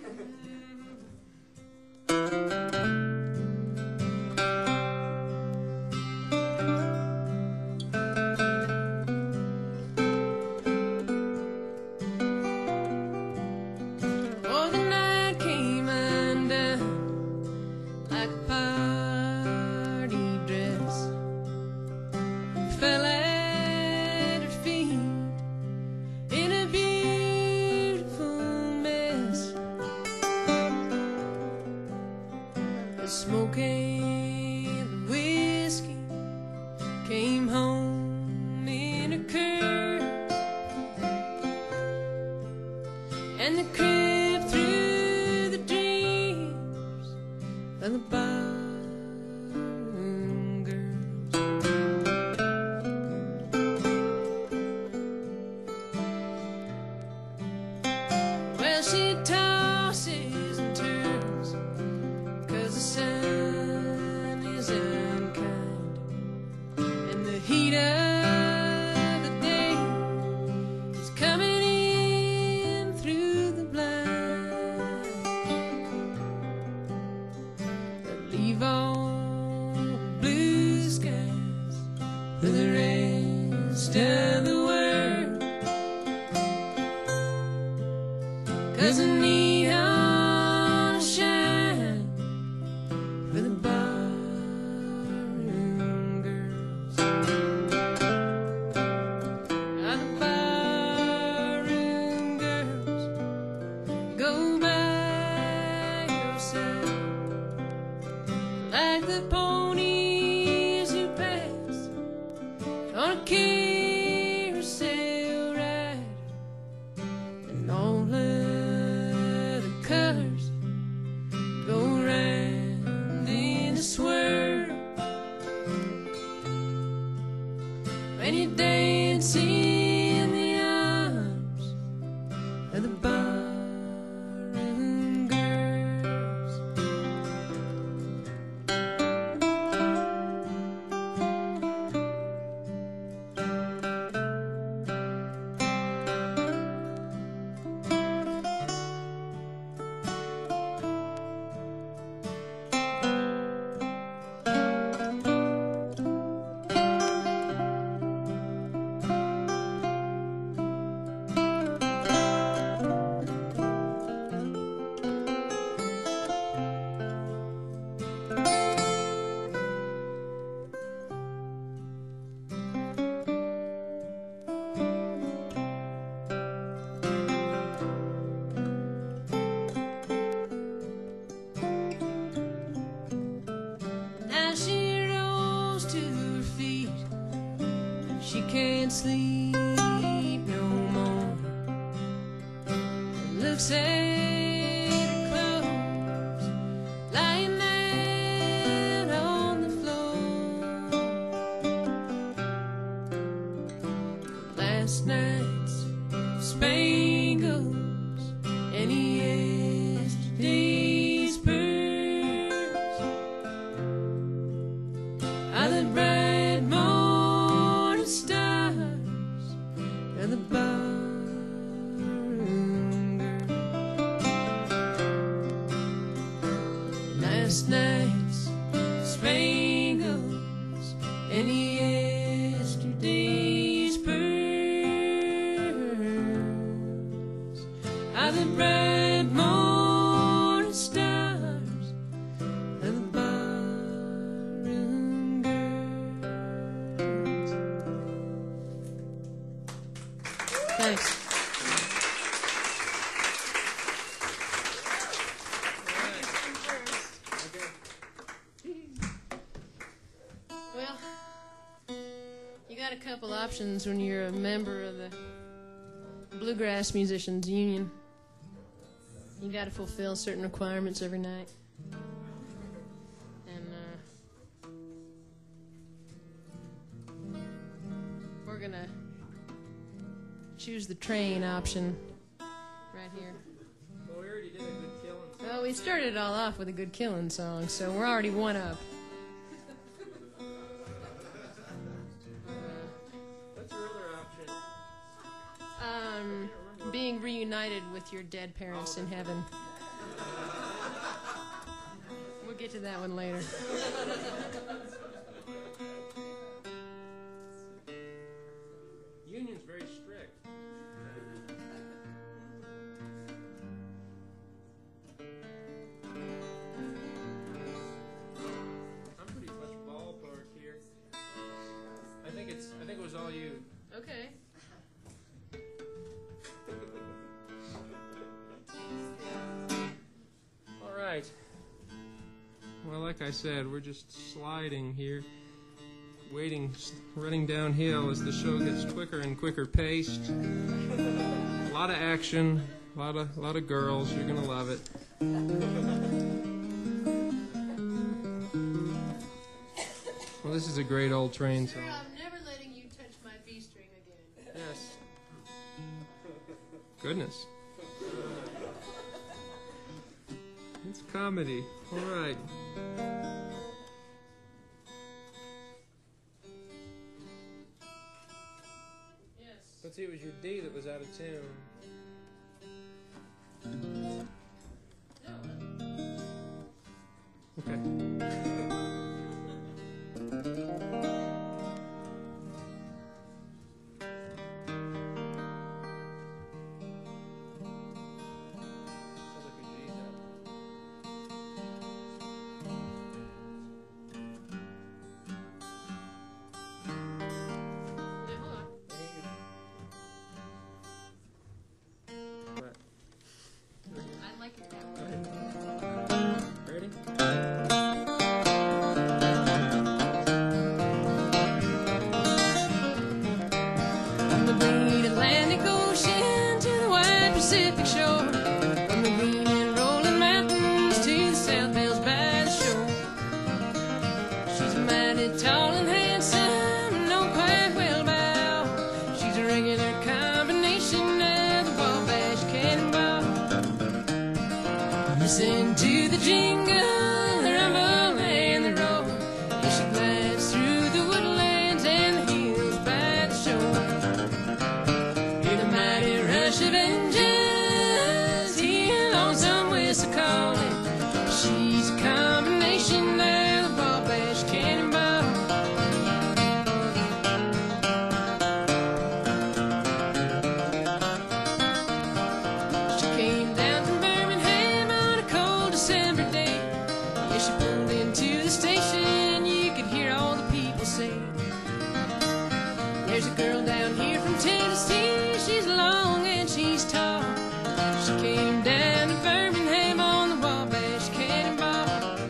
Speaker 2: Oh, the night came undone like a party dress. Fell at her feet in a beautiful mess. The smoke and the whiskey came home in a curve, and the crib through the dreams of the barroom girls. Well, she tosses and turns 'cause the sun is unkind, and the heat of the day is coming in through the blinds. But leave all the blue skies for the rest of the world, 'cause the neon shine for the barroom girls. Now the barroom girls go by your side like the ponies who pass on a carousel ride, and all of the colors go round in a swirl when you dance in the arms of the barroom girls. Now she rose to her feet, she can't sleep no more. Looks at her clothes lying out on the floor. Last night's spangles and yesterday's pearls are the bright morning stars of the barroom girl. endless nights, spangles, and yesterday's pearls are the bright morning stars of the barroom girls. Thanks. Well, you got a couple options when you're a member of the Bluegrass Musicians Union. You got to fulfill certain requirements every night. And we're going to choose the train option right here.
Speaker 3: Well, we already did a Good Killin' song.
Speaker 2: Well, we started it all off with a Good Killin' song, so we're already one up.
Speaker 3: What's your other option?
Speaker 2: Being reunited with your dead parents in heaven. We'll get to that one later.
Speaker 3: Union's very strict. I'm pretty much ballpark here. I think it was all you.
Speaker 2: Okay.
Speaker 3: All right. Well, like I said, we're just sliding here, running downhill as the show gets quicker and quicker paced. A lot of action, a lot of girls. You're gonna love it. Well, this is a great old train song.
Speaker 2: I'm never letting you touch my B string again.
Speaker 3: Yes. Goodness. It's comedy. All right.
Speaker 2: Yes.
Speaker 3: Let's see, it was your D that was out of tune. Okay. Sounds like a G though.
Speaker 2: Now, hold on.
Speaker 3: Right.
Speaker 2: I like it that way.
Speaker 3: Ready?
Speaker 2: From the great Atlantic Ocean to the wide Pacific shore, from the green and rolling mountains to the South Hills by the shore. She's mighty tall and handsome, know quite well by all. She's a regular combination of the Wabash Cannonball. Listen to the jingle, the rumble and the roll, as she glides through the woodlands and the hills by the shore. Hear the mighty rush of engines, hear lonesome whistle calling. She's a combination of the Wabash Cannonball. She came down from Birmingham on a cold December day. As she pulled into the station, you could hear all the people say, "There's a girl down here from Tennessee. She's long and she's tall. She came down to Birmingham on the Wabash Cannonball."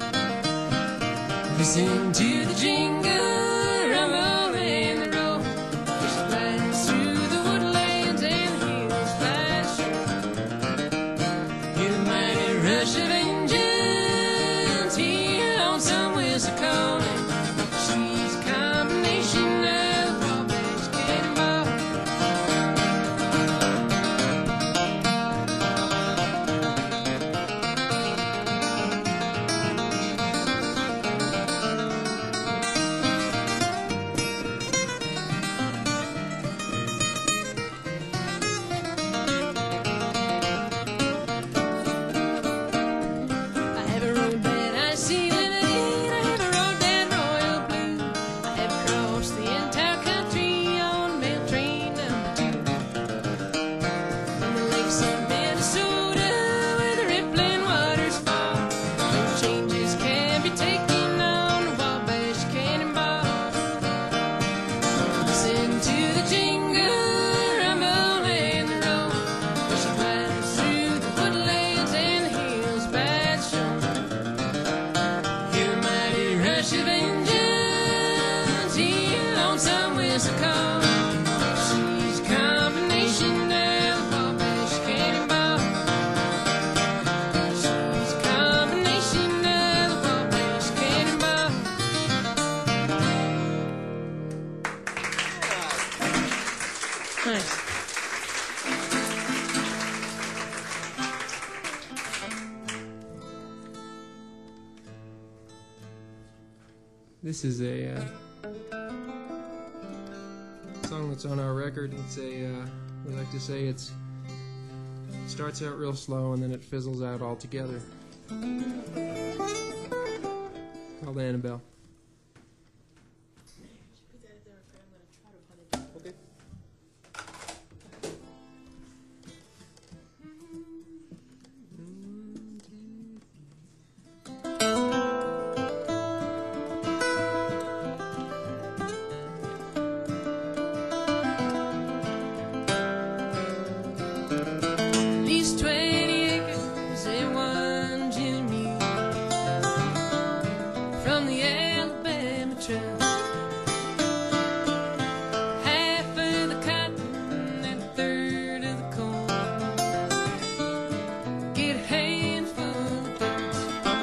Speaker 2: Listen to the jingle, rumble and the roll, as she glides through the woodlands and the hills by the shore. Hear the mighty rush of engines, hear lonesome whistle calling. She's a combination of the Wabash Cannonball.
Speaker 3: This is a song that's on our record. It's a, we like to say it starts out real slow and then it fizzles out altogether. Called Annabelle.
Speaker 2: These 20 acres in one Jimmy from the Alabama Trail. Half of the cotton and a third of the corn. Get a handful of things.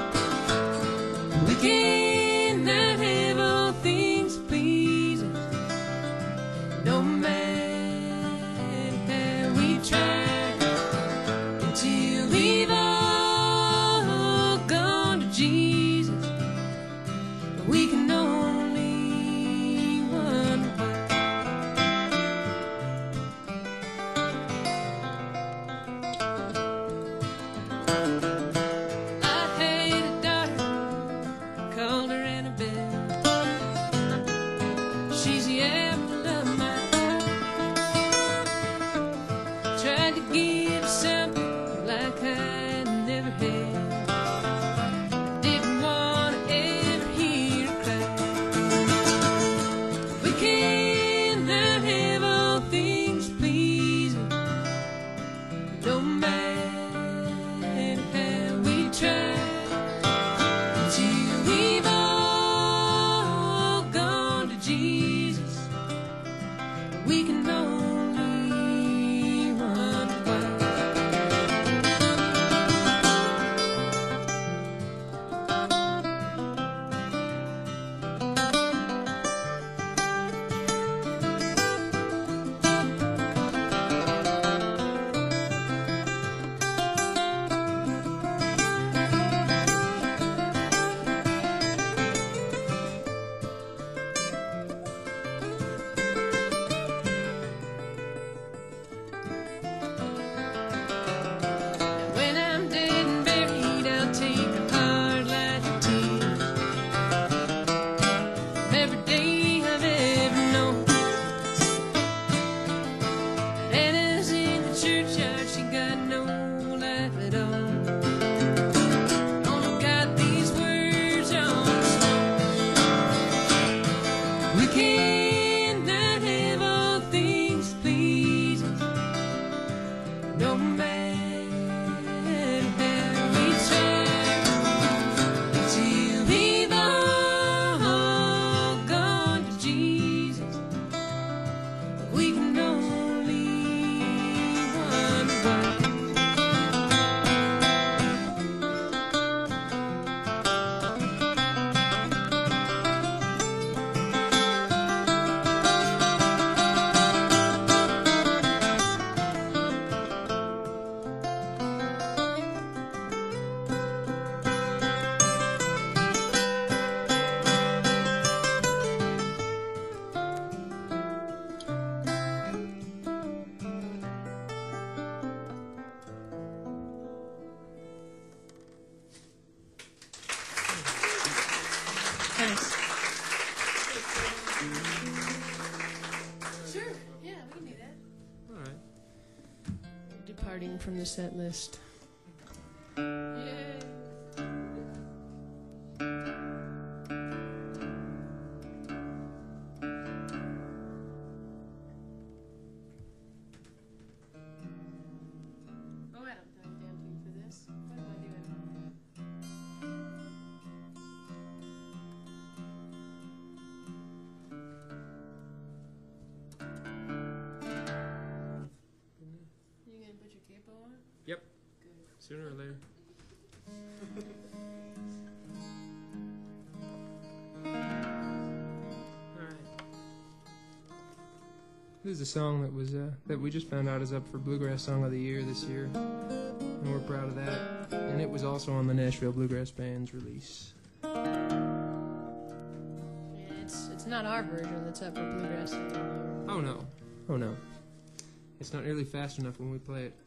Speaker 2: We cannot have all things please us, no matter how we try. Till we've all gone to Jesus, we can only wonder why. I had a daughter, called her Annabelle. She's the apple of my eye. Tried to give something like I never had. Didn't want to ever hear her cry. We cannot have all things please us, no matter how we try. Until we've all gone to Jesus, we can only wonder why. When I'm dead and buried, I'll take a hard life of tears from every day I've ever known. Anna's in the churchyard, she got no life at all. Only got these words on the stone. We cannot have all things please us, no matter how we try. Till we've all gone to Jesus, we can only wonder why. Thanks. Sure, yeah, we can do that.
Speaker 3: All right.
Speaker 2: Departing from the set list. Yay. Oh, I don't know damn thing for this. What am I doing? You gonna put your capo on?
Speaker 3: Yep.
Speaker 2: Good.
Speaker 3: Sooner or later. All right. This is a song that was that we just found out is up for Bluegrass Song of the Year this year, and we're proud of that. And it was also on the Nashville Bluegrass Band's release.
Speaker 2: not our version that's up for bluegrass.
Speaker 3: Oh no. Oh no. It's not nearly fast enough when we play it.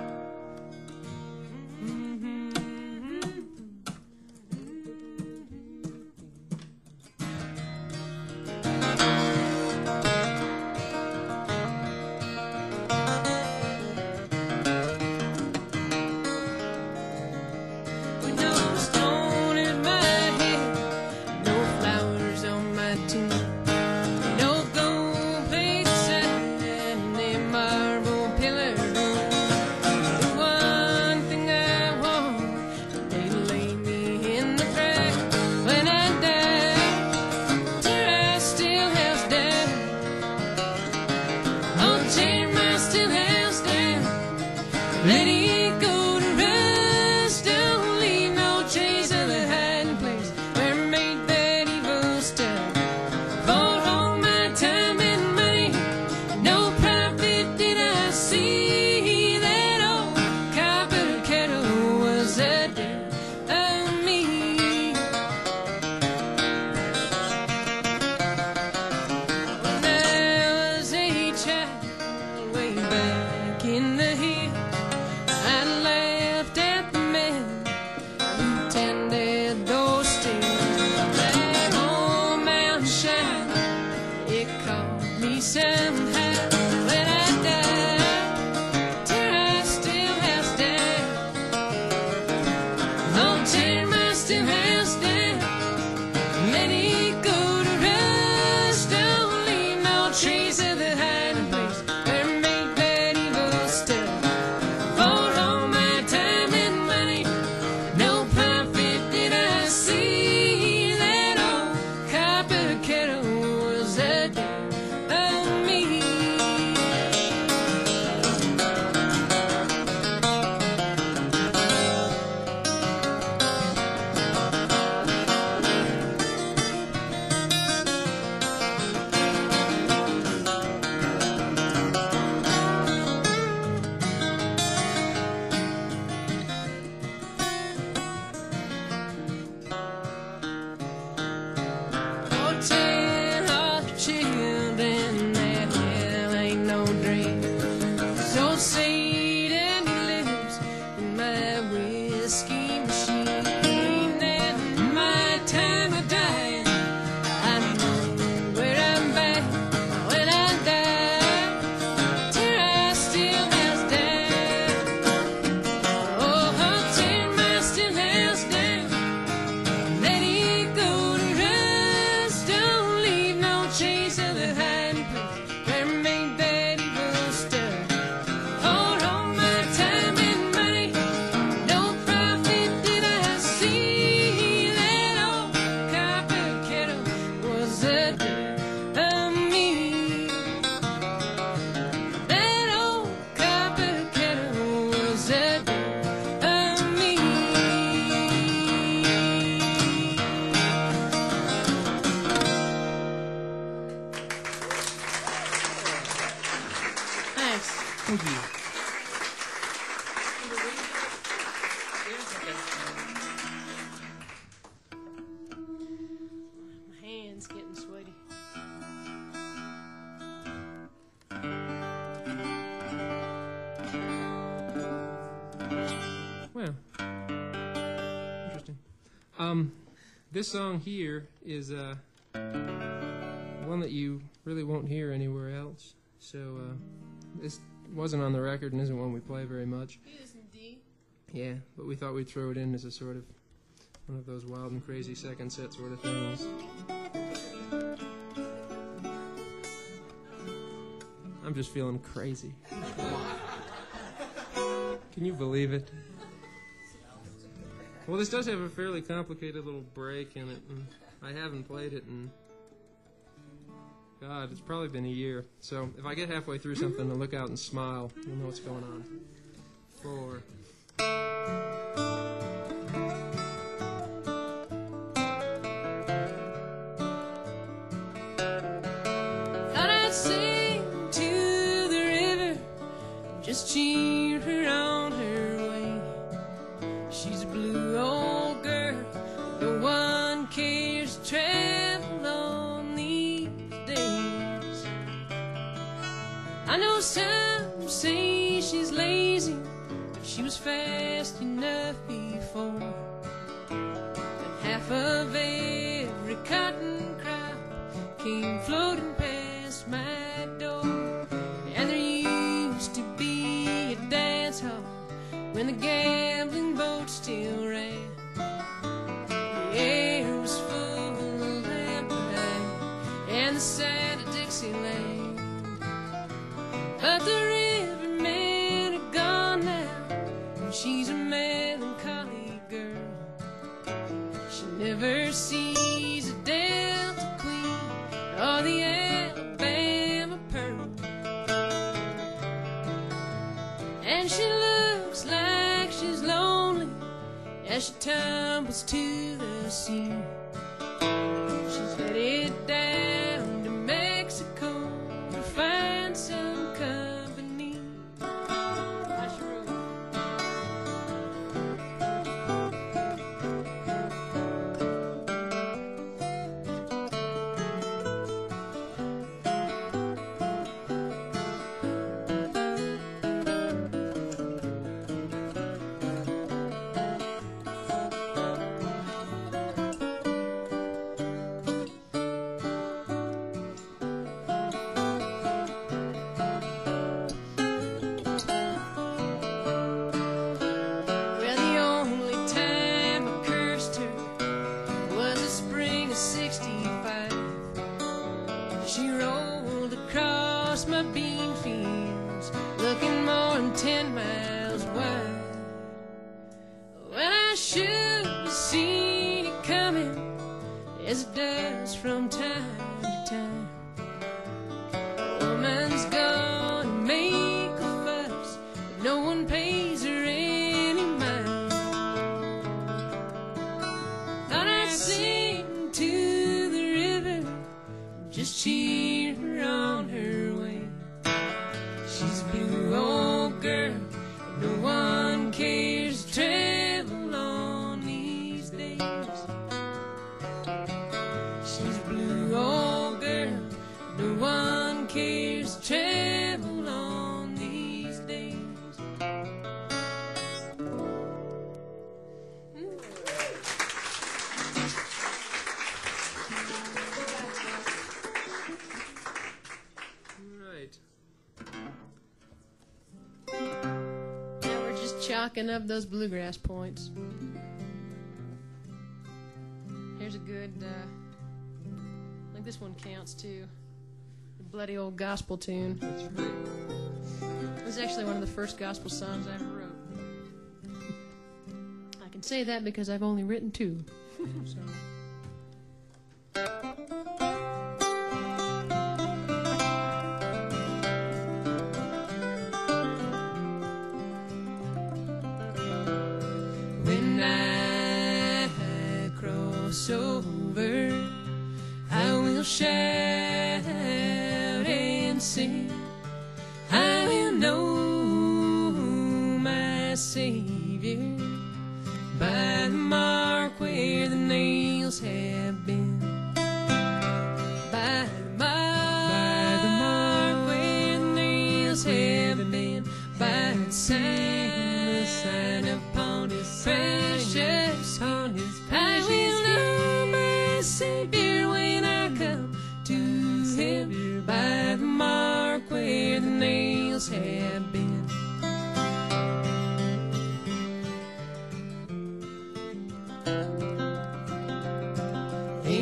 Speaker 2: Thank you. My hand's getting sweaty.
Speaker 3: Well, interesting. This song here is one that you really won't hear anywhere else. So this wasn't on the record and isn't one we play very much.
Speaker 2: It is indeed.
Speaker 3: Yeah, but we thought we'd throw it in as a sort of one of those wild and crazy second set sort of things. I'm just feeling crazy. Can you believe it? Well, this does have a fairly complicated little break in it, and I haven't played it in, God, it's probably been a year. So if I get halfway through something and look out and smile, you'll know what's going on. 4.
Speaker 2: Thought I'd sing to the river, just cheer her on her way. She's a blue old girl, no one cares to travel on the I know some say she's lazy, but she was fast enough before. And half of every cotton crop came floating past my door. And there used to be a dance hall when the gambling boat still ran. The air was full of lamplight and the sound of Dixieland. But the rivermen are gone now, and she's a melancholy girl. She never sees a Delta Queen or the Alabama Pearl. And she looks like she's lonely as she tumbles to the sea. She's headed down to Mexico to find some company. I sure will. Well, the only time I cursed her was the spring of '65. She rolled across my bean fields, looking more than 10 miles wide. Well, I should have seen it coming, as it does from time to time. A woman's gonna make a fuss, but no one pays her any mind. Thought I'd sing to the river, just cheer her on her way. She's a blue old girl, and no one cares to travel on these days. She's a blue old girl, no one cares to travel on these days.
Speaker 3: Right.
Speaker 2: Now we're just chalking up those bluegrass points. Here's a good, I think this one counts too. The bloody old gospel tune.
Speaker 3: That's right.
Speaker 2: This is actually one of the first gospel songs I ever wrote. I can say that because I've only written 2. So. When I cross over, I will shout and sing. I will know my Savior by the mark where the nails have been. By the mark where the nails have been. By the sign upon his precious on his I will know my Savior when I come to him. By the mark where the nails have been. A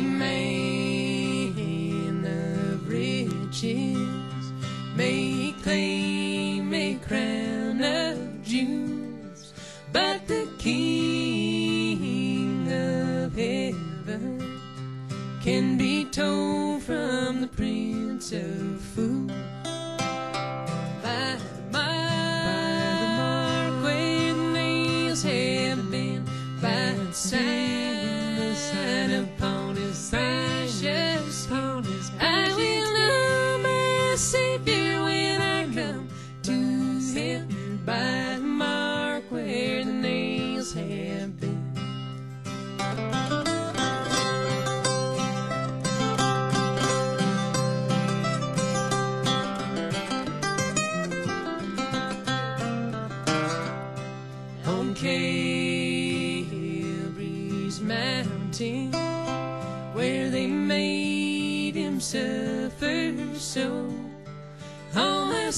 Speaker 2: man of riches may claim a crown of jewels, but the King of heaven can be told from the Prince of Fools. By the mark where the nails have been, by the sign upon his precious on his I will know my Savior when I come to him. By the mark where the nails have been. Calvary's mountain, where they made him suffer so. All our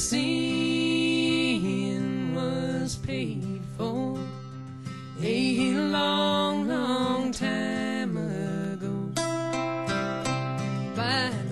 Speaker 2: sin was paid for a long, long time ago. By the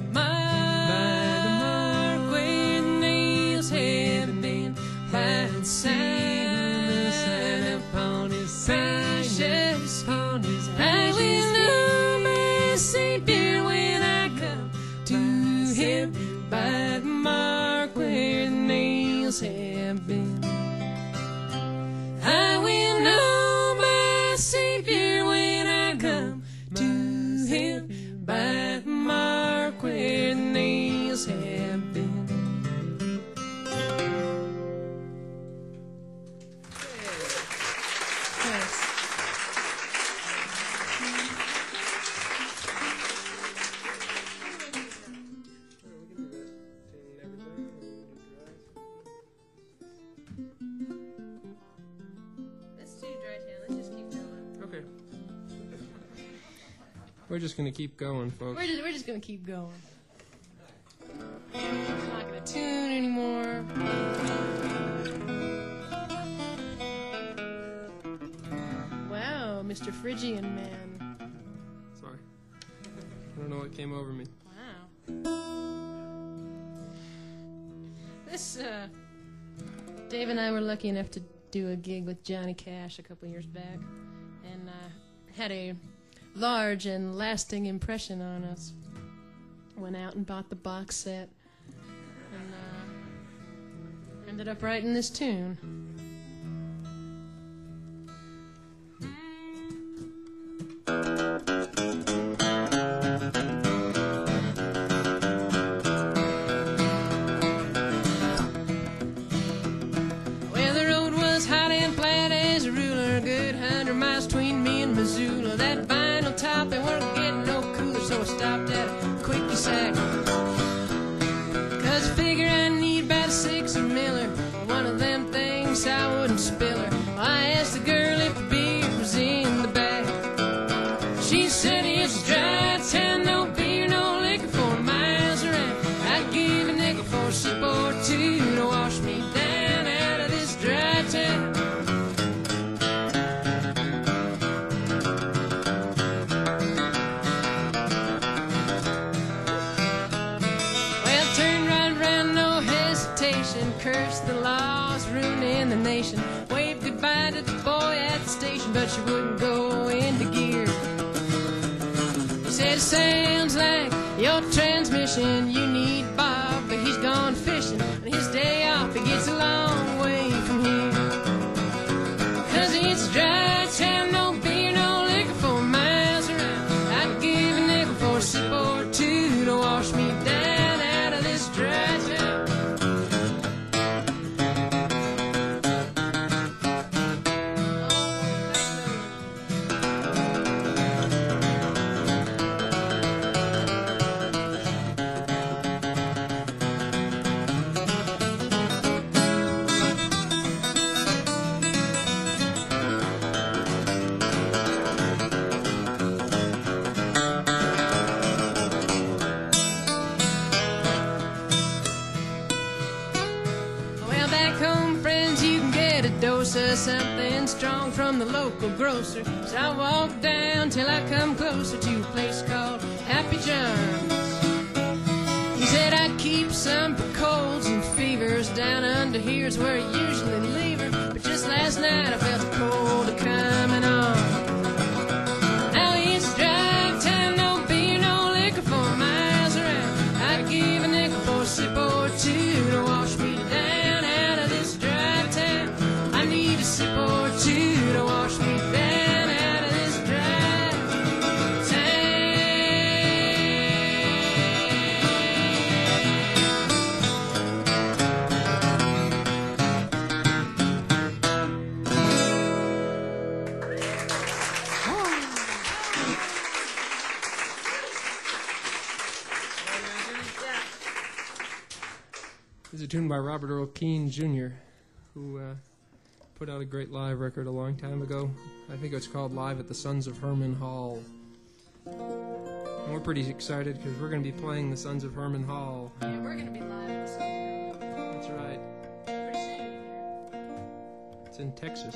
Speaker 2: mark where nails have been, by the sign upon his precious heart, I will know my Savior when I come to him. By the mark where nails have been, I will know my Savior when I come to him. By the mark where nails have been.
Speaker 3: Okay. We're just going to keep going, folks.
Speaker 2: We're just gonna keep going. I'm not gonna tune anymore. Wow, Mr. Phrygian man.
Speaker 3: Sorry. I don't know what came over me.
Speaker 2: Wow. This, Dave and I were lucky enough to do a gig with Johnny Cash a couple years back, and had a large and lasting impression on us. Went out and bought the box set, and ended up writing this tune. Well, the road was hot and flat as a ruler, a good 100 miles between me and Missoula. That vinyl top, they weren't getting no cooler, so I stopped at a quickie sack. 'Cause I figure I need about a 6 Miller, one of them things I wouldn't spill her. I asked the girl if the beer was in the bag. She said it's dry town, no beer, no liquor for miles around. I'd give a nickel for a sip or two to wash me down out of this dry town. Well, turned right around, no hesitation, cursed the laws, ruining the nation. Waved goodbye to the boy at the station, but she wouldn't go into gear. He said, sounds like your transmission, you need Bob, but he's gone fishing. On his day off, he gets a long way from here. 'Cause it's dry town, no beer, no liquor for miles around. I'd give a nickel for a sip or two to wash me down out of this dry town. Well, back home, friends, you can get a dose of something strong from the local grocer. So I walked down till I come closer to a place called Happy John's. He said I'd keep some for colds and fevers. Down under here's where I usually leave her. But just last night I felt the cold coming on. Now it's dry town, no beer, no liquor for miles around. I'd give a nickel for a sip or two to wash me down out of this dry town. I need a sip or two to wash me down out of this dry town.
Speaker 3: This is a tune by Robert Earl Keen Jr., who put out a great live record a long time ago. I think it's called Live at the Sons of Herman Hall. And we're pretty excited because we're going to be playing the Sons of Herman Hall.
Speaker 2: Yeah, we're going to be live at the Sons.
Speaker 3: That's right.
Speaker 2: Pretty soon.
Speaker 3: It's in Texas.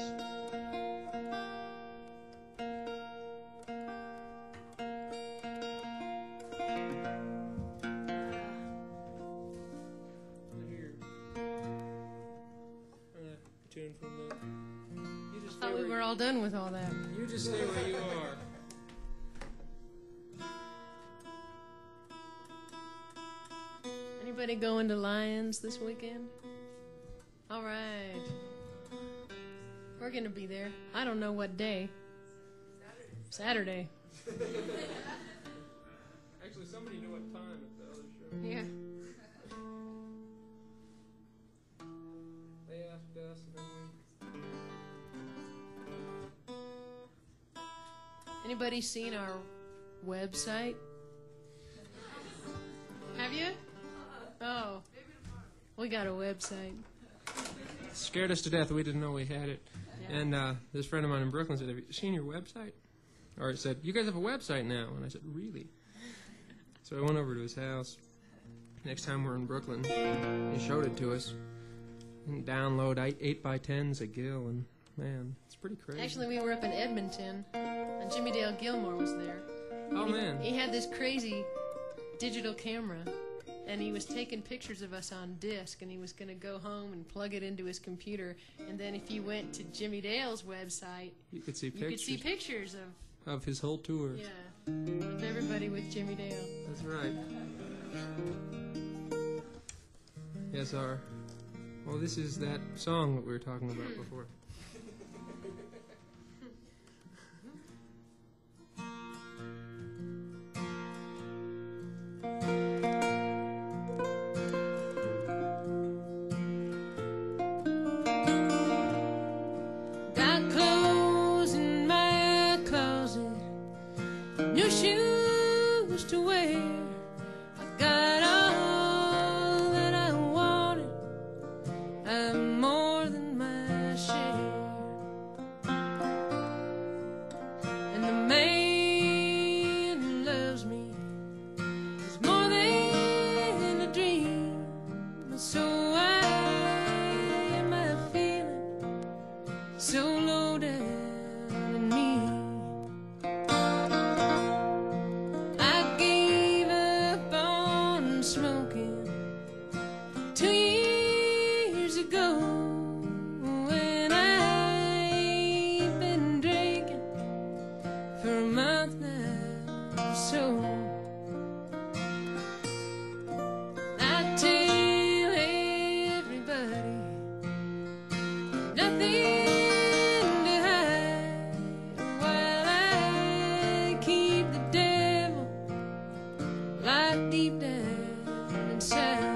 Speaker 3: Tune from the. You just
Speaker 2: Thought we were all done with all that.
Speaker 3: You just stay where you are.
Speaker 2: Anybody going to Lions this weekend? All right. We're going to be there. I don't know what day. Saturday.
Speaker 3: Actually, somebody knew what time at the other show.
Speaker 2: Yeah.
Speaker 3: They asked us, and then we.
Speaker 2: Anybody seen our website? Have you? Oh. We got a website.
Speaker 3: Scared us to death. We didn't know we had it.
Speaker 2: Yeah.
Speaker 3: And this friend of mine in Brooklyn said, "Have you seen your website?" Or it said, "You guys have a website now." And I said, "Really?" So I went over to his house. Next time we're in Brooklyn, he showed it to us. And download 8x10s at Gill, and man, it's pretty crazy.
Speaker 2: Actually, we were up in Edmonton, and Jimmy Dale Gilmore was there.
Speaker 3: Oh man.
Speaker 2: He had this crazy digital camera, and he was taking pictures of us on disc, and he was going to go home and plug it into his computer. And then if you went to Jimmy Dale's website,
Speaker 3: You could see
Speaker 2: you
Speaker 3: pictures
Speaker 2: could see pictures
Speaker 3: of his whole tour.
Speaker 2: of everybody with Jimmy Dale.
Speaker 3: That's right. Yes, well, this is that song that we were talking about before.
Speaker 2: Got clothes in my closet, new shoes to wear. I got all that I wanted. I'm more than my share. And the man who loves me is more than a dream. So why am I feeling so low down in me? I gave up on smoking 2 years ago, when I've been drinking for a month now or so. I tell everybody nothing to hide, while I keep the devil locked deep down inside.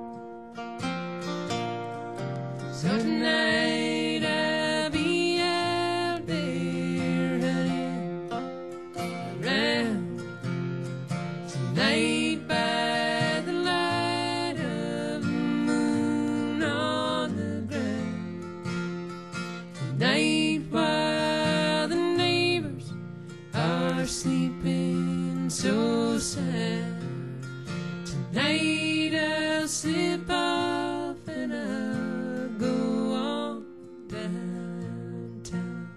Speaker 2: So tonight I'll be out there running around. Tonight by the light of the moon on the ground. Tonight while the neighbors are sleeping so sound. Tonight I'll slip off and I'll go on downtown.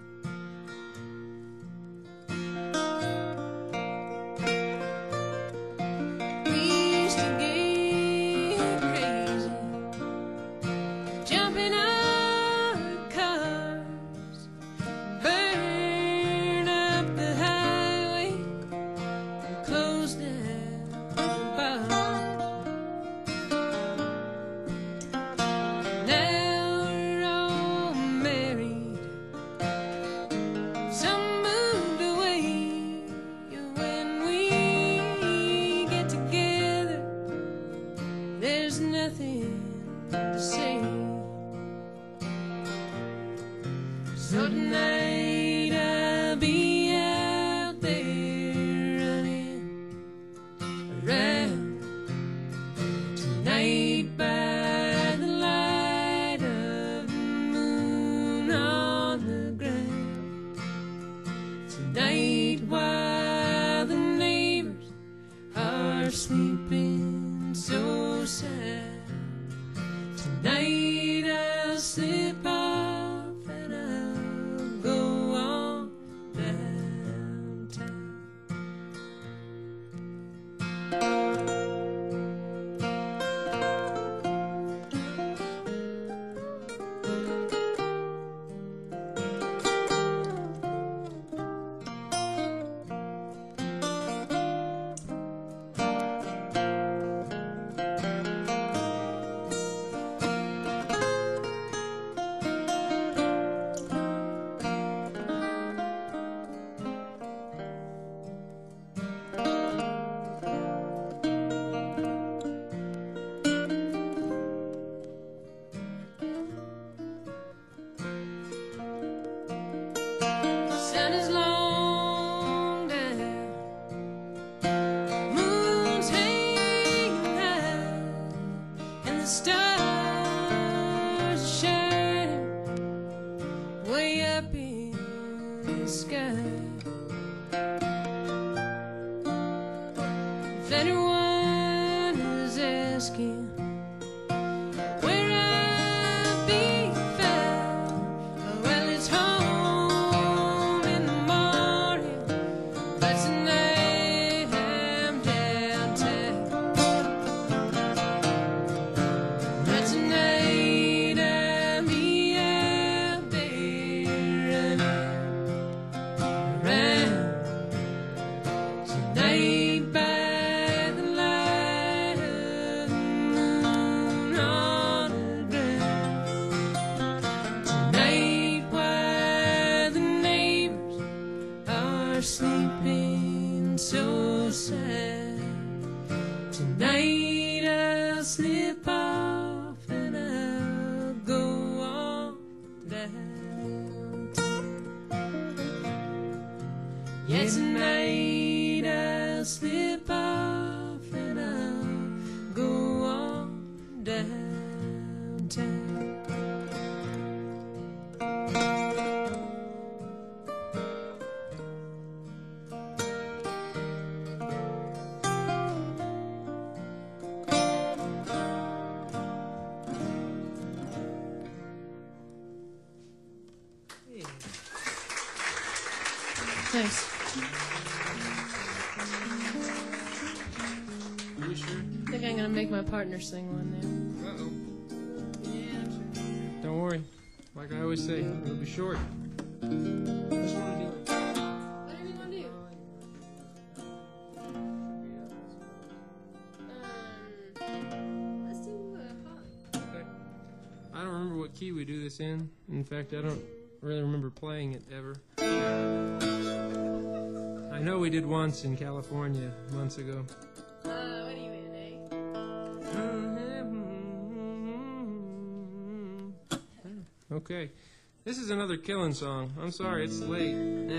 Speaker 2: We used to get crazy, jumping out of cars, burn up the highway, close down the bars. Tonight while the neighbors are sleeping so sad, tonight I'll slip off and I'll go on downtown. Sun is long down, moon's hanging high, and the stars shine way up in the sky. If anyone is asking where I'll be found, well, it's home in the morning, but tonight I'm downtown. But tonight I'll be out there running around. Tonight by the light of the moon on the ground. Tonight while the neighbors are sleeping so sad, tonight I'll slip off and I'll go on downtown. Yeah, tonight I'll slip off and I'll go on downtown. Thanks.
Speaker 3: You sure?
Speaker 2: I think I'm gonna make my partner sing one now.
Speaker 3: Uh-oh. Don't worry. Like I always say, it'll be short. Just want to do it.
Speaker 2: Whatever you wanna do. Let's do Polly.
Speaker 3: Okay. I don't remember what key we do this in. In fact, I don't really remember playing it ever. I know we did once in California months ago.
Speaker 2: What do you mean, eh?
Speaker 3: Okay. This is another Killin' song. I'm sorry, it's late.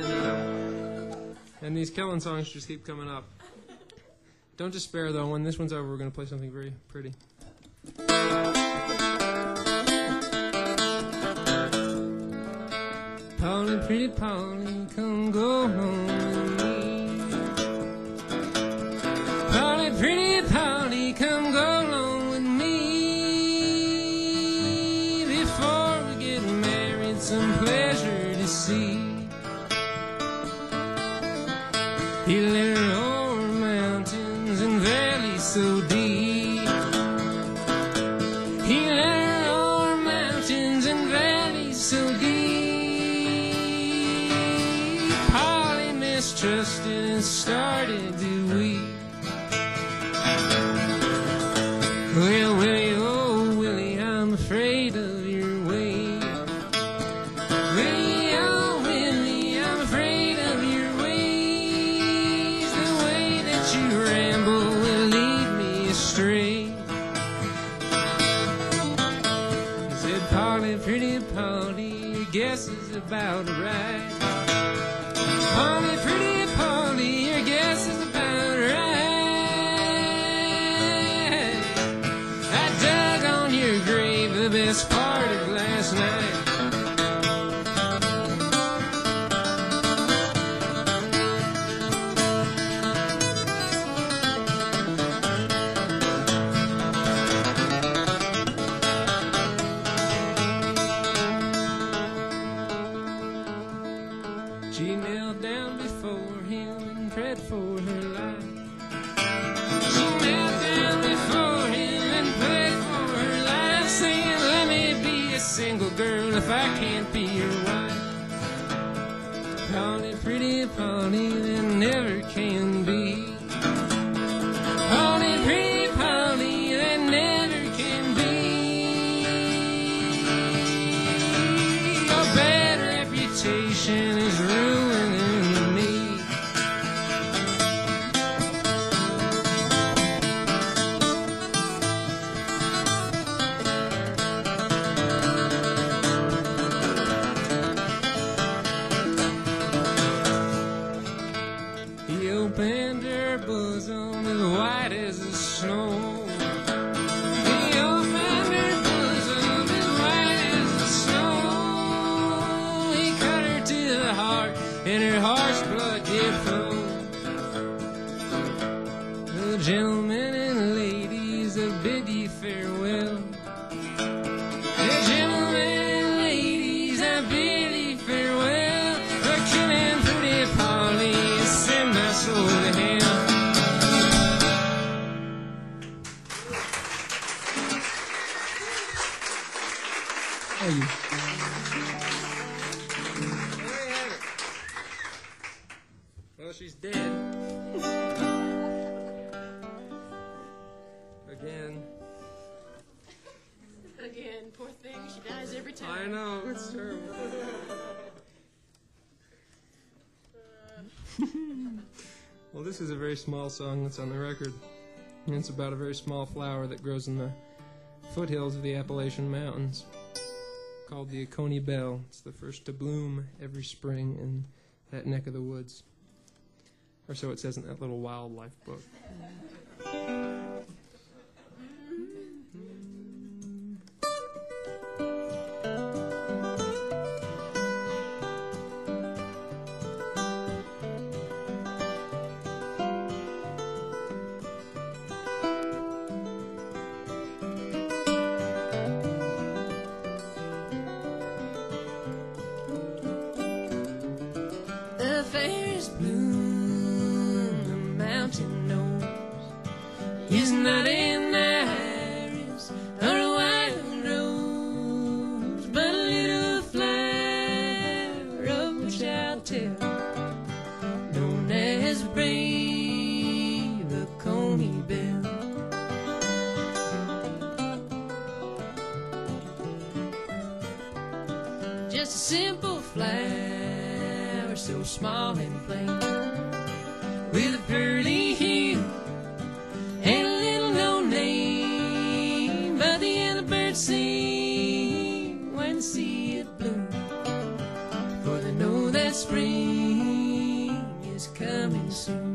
Speaker 3: And these Killin' songs just keep coming up. Don't despair, though. When this one's over, we're going to play something very pretty. Polly, pretty Polly, come go home with me. Polly, pretty Polly, come go home with me. Before we get married, some pleasure to see. He led her over mountains and valleys so deep. He led her over mountains and valleys so deep. Polly mistrusted and started to weep. Well, Willie, oh, Willie, I'm afraid of your ways. Willie, oh, Willie, I'm afraid of your ways. The way that you ramble will lead me astray. He said, Polly, pretty Polly, your guess is about right. Polly, pretty Polly, your guess is about right. I dug on your grave the best part of last night.
Speaker 2: She knelt down before him and prayed for her life. She knelt down before him and prayed for her life, saying, let me be a single girl if I can't be your wife. Polly, pretty Polly, that never can be. Polly, pretty Polly, that never can be. Your bad reputation is ruining me. He opened her bosom as white as the snow. He opened her bosom as white as the snow. He cut her to the heart, and her heart's blood did flow. The gentlemen and ladies, I bid ye farewell. The gentlemen and ladies, I bid ye farewell. For killing pretty Polly, send my soul to hell.
Speaker 3: Hey, you.
Speaker 2: There you have it. Well, she's dead. Again.
Speaker 5: Again, poor thing, she dies every time.
Speaker 2: I know, it's terrible. Well, this is a very small song that's on the record. And it's about a very small flower that grows in the foothills of the Appalachian Mountains, called the Oconee Bell. It's the first to bloom every spring in that neck of the woods. Or so it says in that little wildlife book. The fairest bloom the mountain knows is not in the iris or a wild rose, but a little flower of which I'll tell, known as brave Oconee Bell. Just a simple flower, so small and plain, with a pearly hue and a little known name. But the yellowbirds sing when they see it bloom, for they know that spring is coming soon.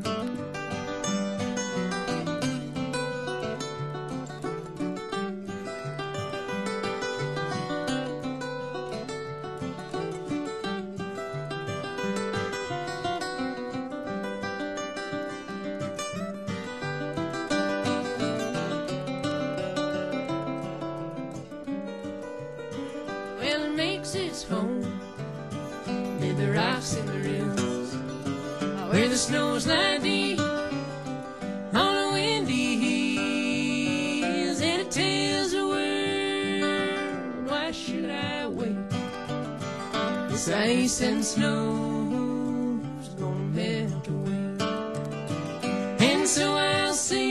Speaker 2: Well, it makes its home in the rocks and the rills, where the snows lie deep on the windy hills, and it tells the world, why should I wait? This ice and snow's gonna melt away, and so I'll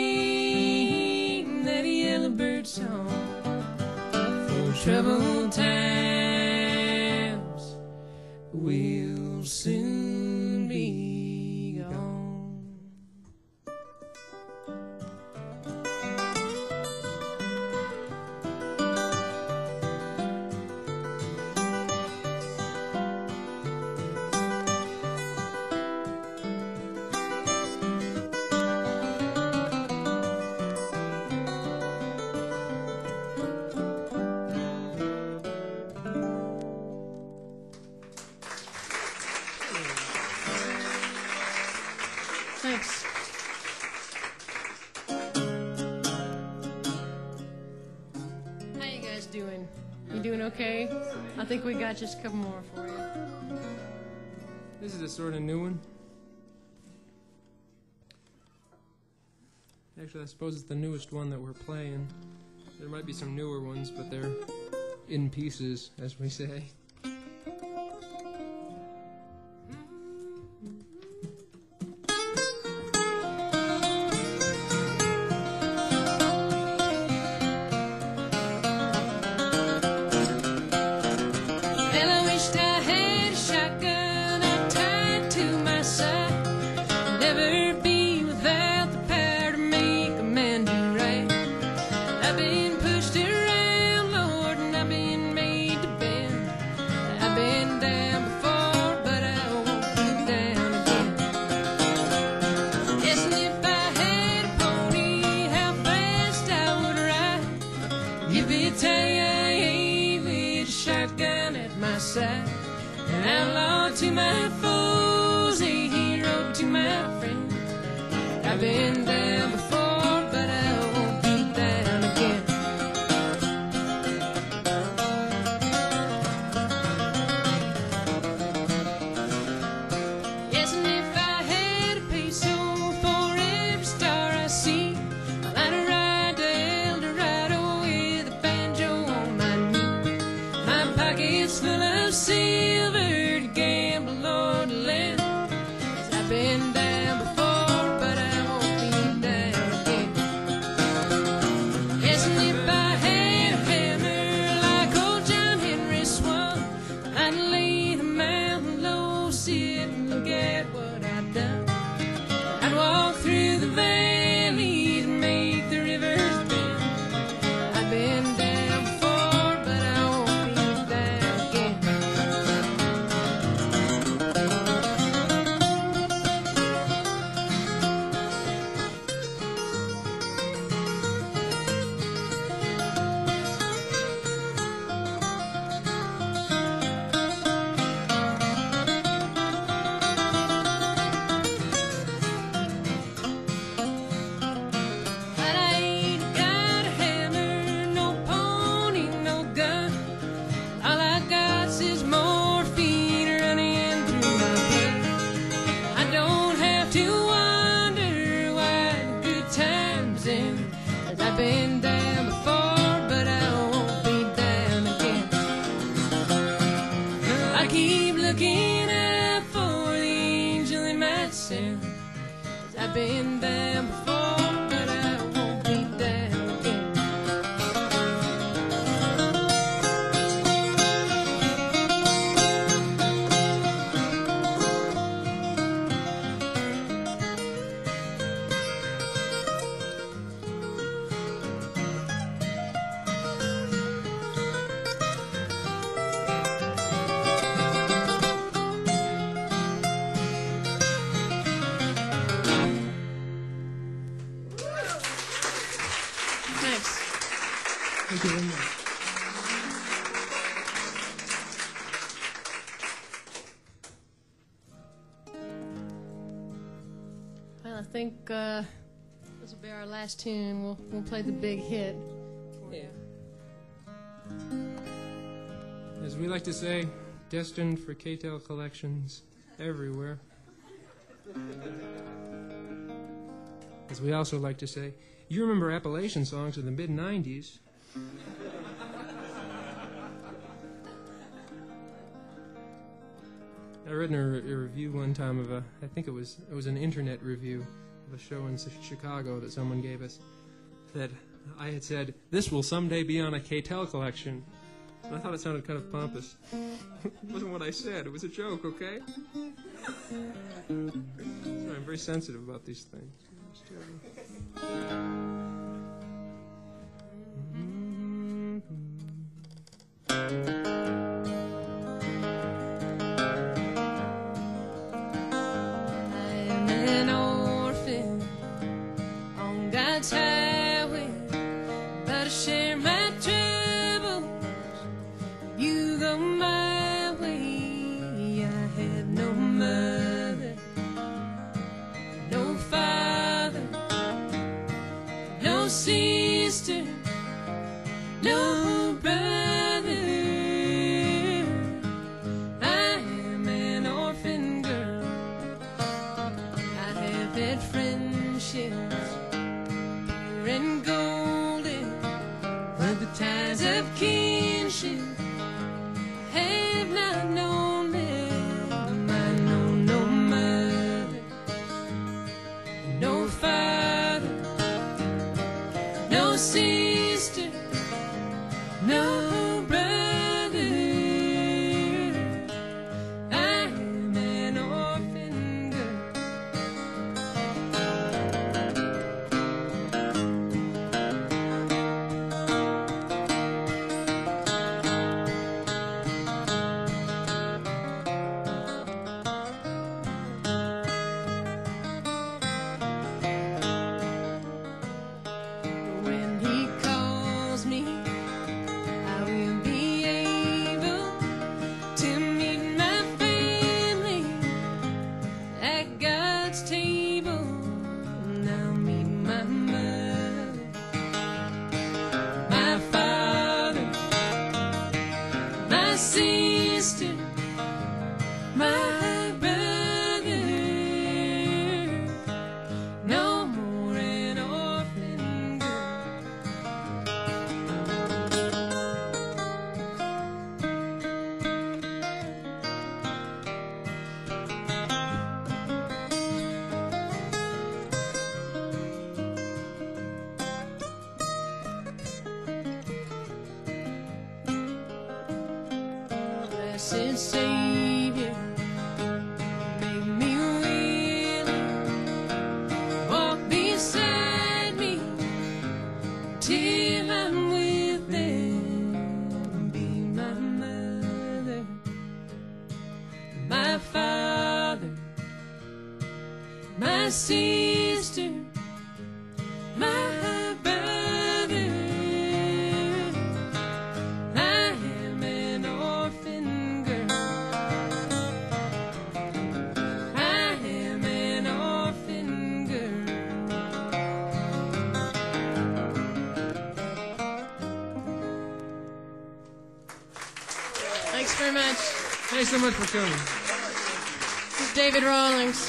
Speaker 2: sing that yellowbird song for troubled times will soon be gone.
Speaker 5: Thanks. How you guys doing? You doing okay? I think we got just a couple more for you.
Speaker 3: This is a sort of new one. Actually, I suppose it's the newest one that we're playing. There might be some newer ones, but they're in pieces, as we say.
Speaker 2: An outlaw to my foes, a hero to my friends. I've been down before, but I won't be down again. Yes, and if I had a peso for every star I see, I'd ride to El Dorado with a banjo on my knee. My pockets full of silver to gamble or to lend. 'Cause I've been down before, but I won't be down again. Yes, and if I had a hammer like old John Henry swung, I'd lay the mountain low, sit and look at what I've done. I'd walk through the valleys and make the rivers bend. I've been down before, but I won't be down again. But I ain't got a hammer, no pony, no gun. All I got's is morphine running through my blood. I don't have to wonder why the good times end. 'Cause I've been down before, but I won't be down again. I keep looking up for the angel in myself. 'Cause I've been down before, but I won't be down again. Thanks.
Speaker 3: Thank you very much.
Speaker 5: Well, I think this will be our last tune. We'll play the big hit. For you.
Speaker 3: As we like to say, destined for K-Tel collections everywhere. As we also like to say, you remember Appalachian songs of the mid-'90s. I read in a review one time of I think it was an internet review of a show in Chicago that someone gave us, that I had said, "This will someday be on a K-Tel collection." And I thought it sounded kind of pompous. It wasn't what I said. It was a joke, okay? Sorry, I'm very sensitive about these things. It's terrible.
Speaker 2: I am an orphan on God's highway, but I share my troubles. You go my way. I have no mother, no father, no sister, no brother. I am an orphan girl. no sister, no brother. I am an orphan girl. When he calls me, I will be able to meet my family at God's table. And I'll meet my mother, my father, my sister, my brother. No more an orphan girl. Blessed Savior, make me willing, walk beside me till I'm with them. Be my mother, my father, my sister, my brother. I am an orphan girl. I am an orphan girl.
Speaker 5: Thanks very much.
Speaker 3: Thanks so much for coming.
Speaker 5: This is David Rawlings.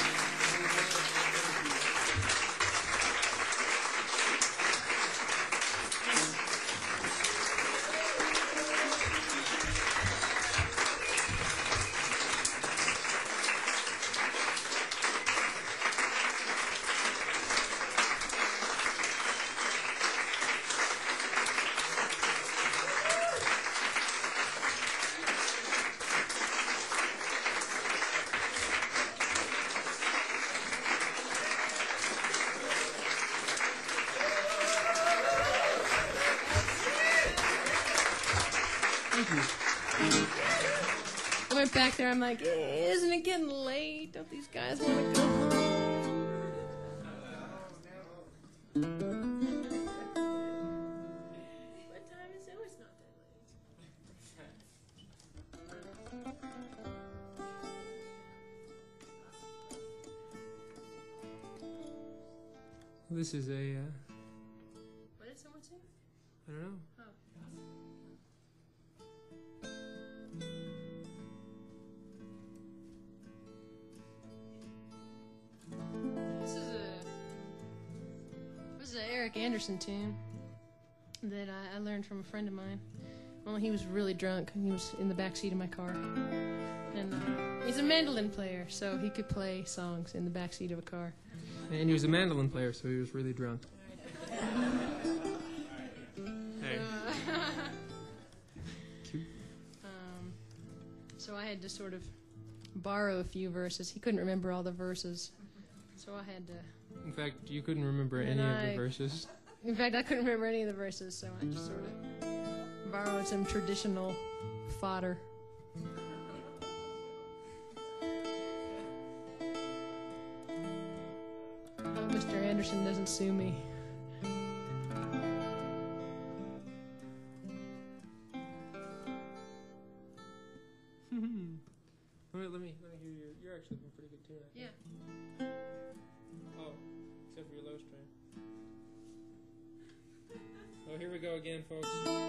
Speaker 5: I went back there, I'm like, isn't it getting late? Don't these guys want to go home? What time is it? It's not that late.
Speaker 3: This is a,
Speaker 5: What did someone say?
Speaker 3: I don't know.
Speaker 5: This is an Eric Anderson tune that I learned from a friend of mine. Well, he was really drunk. He was in the back seat of my car. And he's a mandolin player, so he could play songs in the back seat of a car.
Speaker 3: And he was a mandolin player, so he was really drunk. Hey.
Speaker 5: So I had to sort of borrow a few verses. He couldn't remember all the verses, so I had to.
Speaker 3: In fact, you couldn't remember
Speaker 5: And
Speaker 3: any of
Speaker 5: I-
Speaker 3: the verses.
Speaker 5: In fact, I couldn't remember any of the verses, so I just sort of borrowed some traditional fodder. Hope Mr. Anderson doesn't sue me.
Speaker 3: Let me hear your. You're actually doing pretty good too. I think.
Speaker 5: Yeah.
Speaker 3: Oh, except for your low string. Oh, here we go again, folks.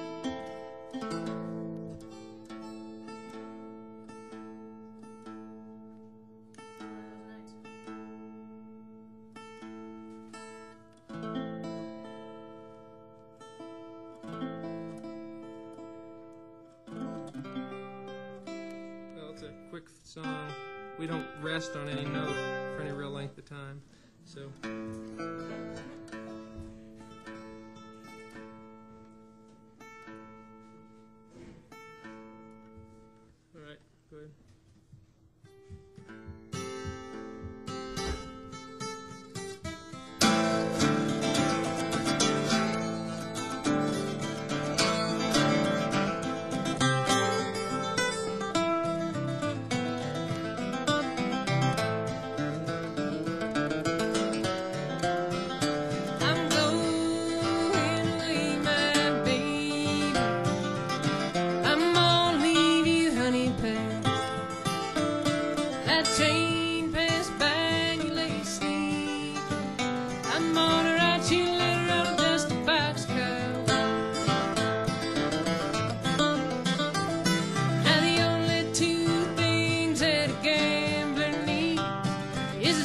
Speaker 3: Well, it's a quick song. We don't rest on any note for any real length of time, so.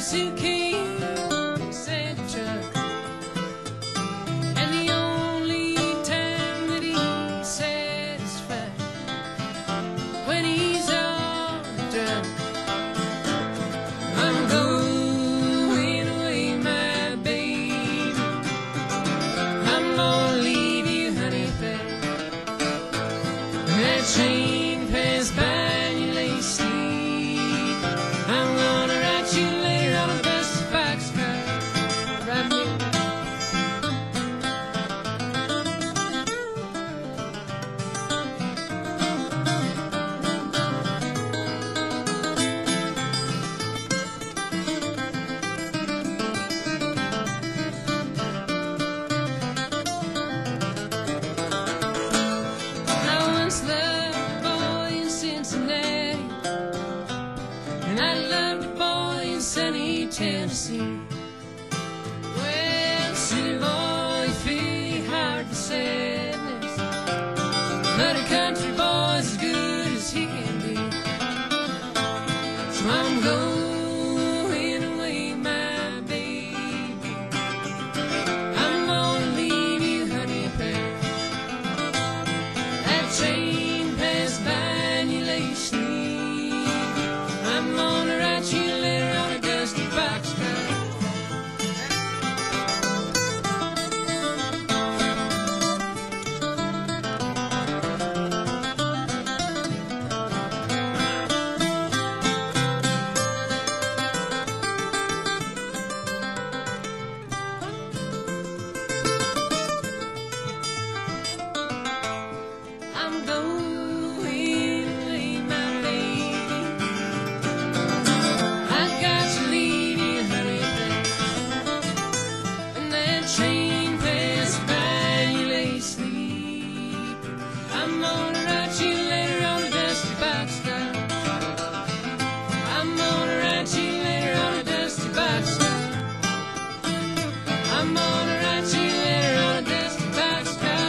Speaker 2: suitcase and a truck. And the only time that he's satisfied when he's all drunk. I'm going away, my baby. I'm gonna leave you, honey, babe. That train passed by and you lay asleep. I'm gonna write you a letter on a dusty boxcar. Right me. I once loved a boy in Cincinnati, and I loved a boy in sunny Tennessee. Well, city boys feel hard for sadness, but a country boy's as good as he can be. So I'm going away, my baby. I'm gonna leave you, honey, babe. That train passed by and you lay asleep. I'm gonna write you a letter on a dusty boxcar. I'm going away, my baby. I got to leave you, honey, babe. And that train passed by and you lay asleep. I'm gonna write you a letter on a dusty boxcar. I'm gonna write you a letter on a dusty boxcar. I'm gonna write you a letter on a dusty boxcar.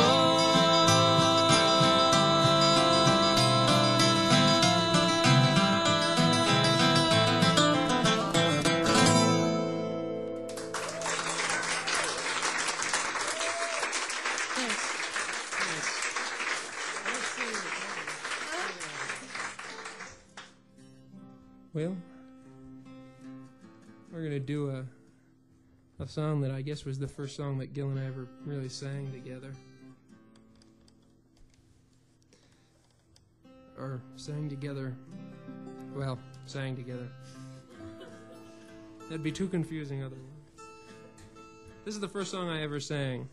Speaker 3: Well, we're going to do a song that I guess was the first song that Gil and I ever really sang together. Or sang together. Well, sang together. That'd be too confusing otherwise. This is the first song I ever sang.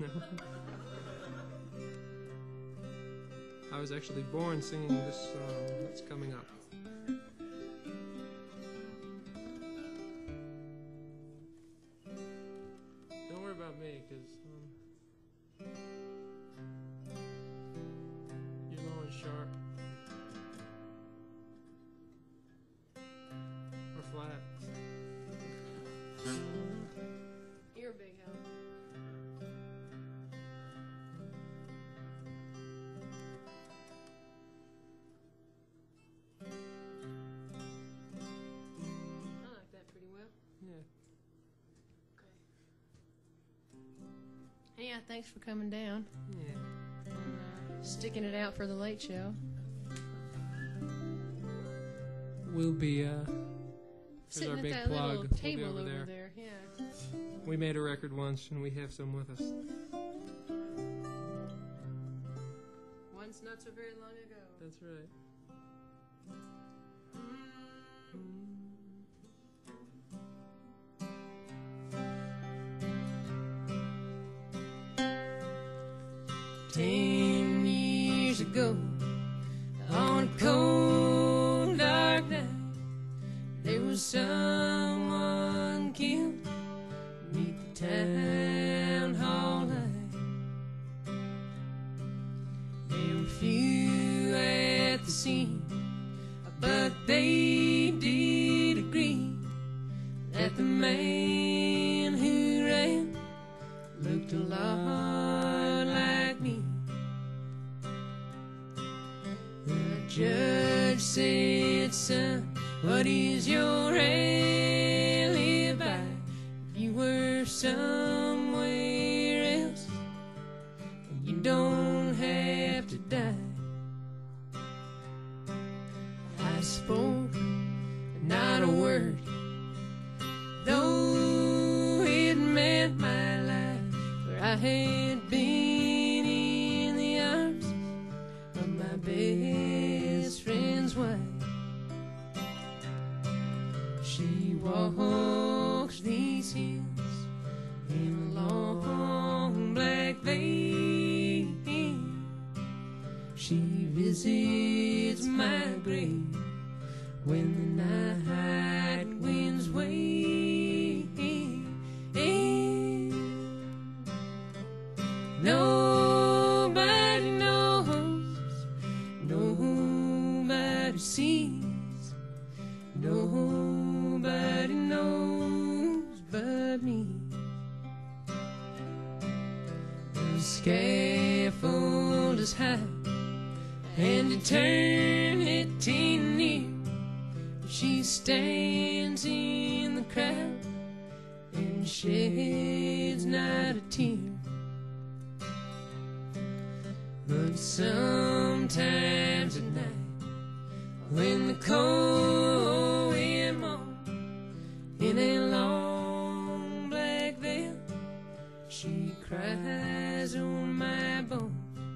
Speaker 3: I was actually born singing this song that's coming up. Don't worry about me, because you're low and sharp. Or flat.
Speaker 5: You're a big help. I like that pretty well.
Speaker 3: Yeah.
Speaker 5: Hey, yeah, thanks for coming down.
Speaker 3: Yeah.
Speaker 5: Sticking it out for the late show.
Speaker 3: We'll be, here's
Speaker 5: Sitting
Speaker 3: our
Speaker 5: at
Speaker 3: big
Speaker 5: that
Speaker 3: plug.
Speaker 5: little
Speaker 3: We'll be
Speaker 5: table
Speaker 3: over
Speaker 5: over
Speaker 3: there.
Speaker 5: there. Yeah.
Speaker 3: We made a record once, and we have some with us.
Speaker 5: Once not so very long ago.
Speaker 3: That's right.
Speaker 2: Ten years ago, on a cold, dark night, there was someone killed beneath the town hall light. There were few at the scene, but they did agree that the man who ran looked a lot like me. The judge said, son, what is your age? somewhere else. You don't have to die. I spoke not a word, though it meant my life, for I had been in the arms of my best friend's wife. She walks these hills in a long black veil. She visits my grave when the night winds wave. Nobody knows, nobody sees, nobody knows but me. The scaffold is high and eternity near. She stands in the crowd and sheds not a tear. But sometimes at night, when the cold wind moans in a long black veil, she cries on my bones.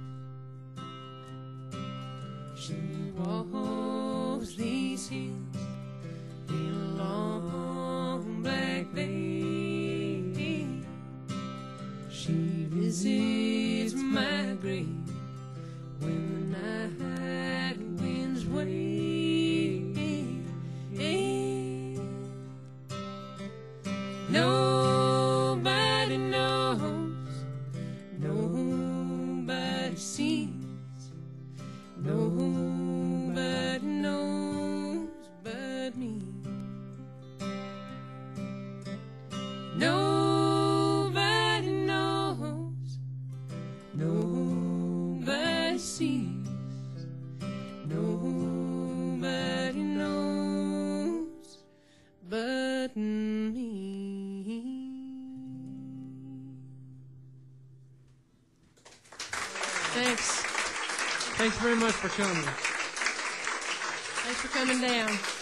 Speaker 2: She walks these hills in a long black veil. She visits my grave when the night winds wave. Nobody knows, nobody sees, nobody knows but me. Nobody knows, nobody sees, nobody knows but me. Thanks.
Speaker 4: Thanks very much for coming.
Speaker 5: Thanks for coming down.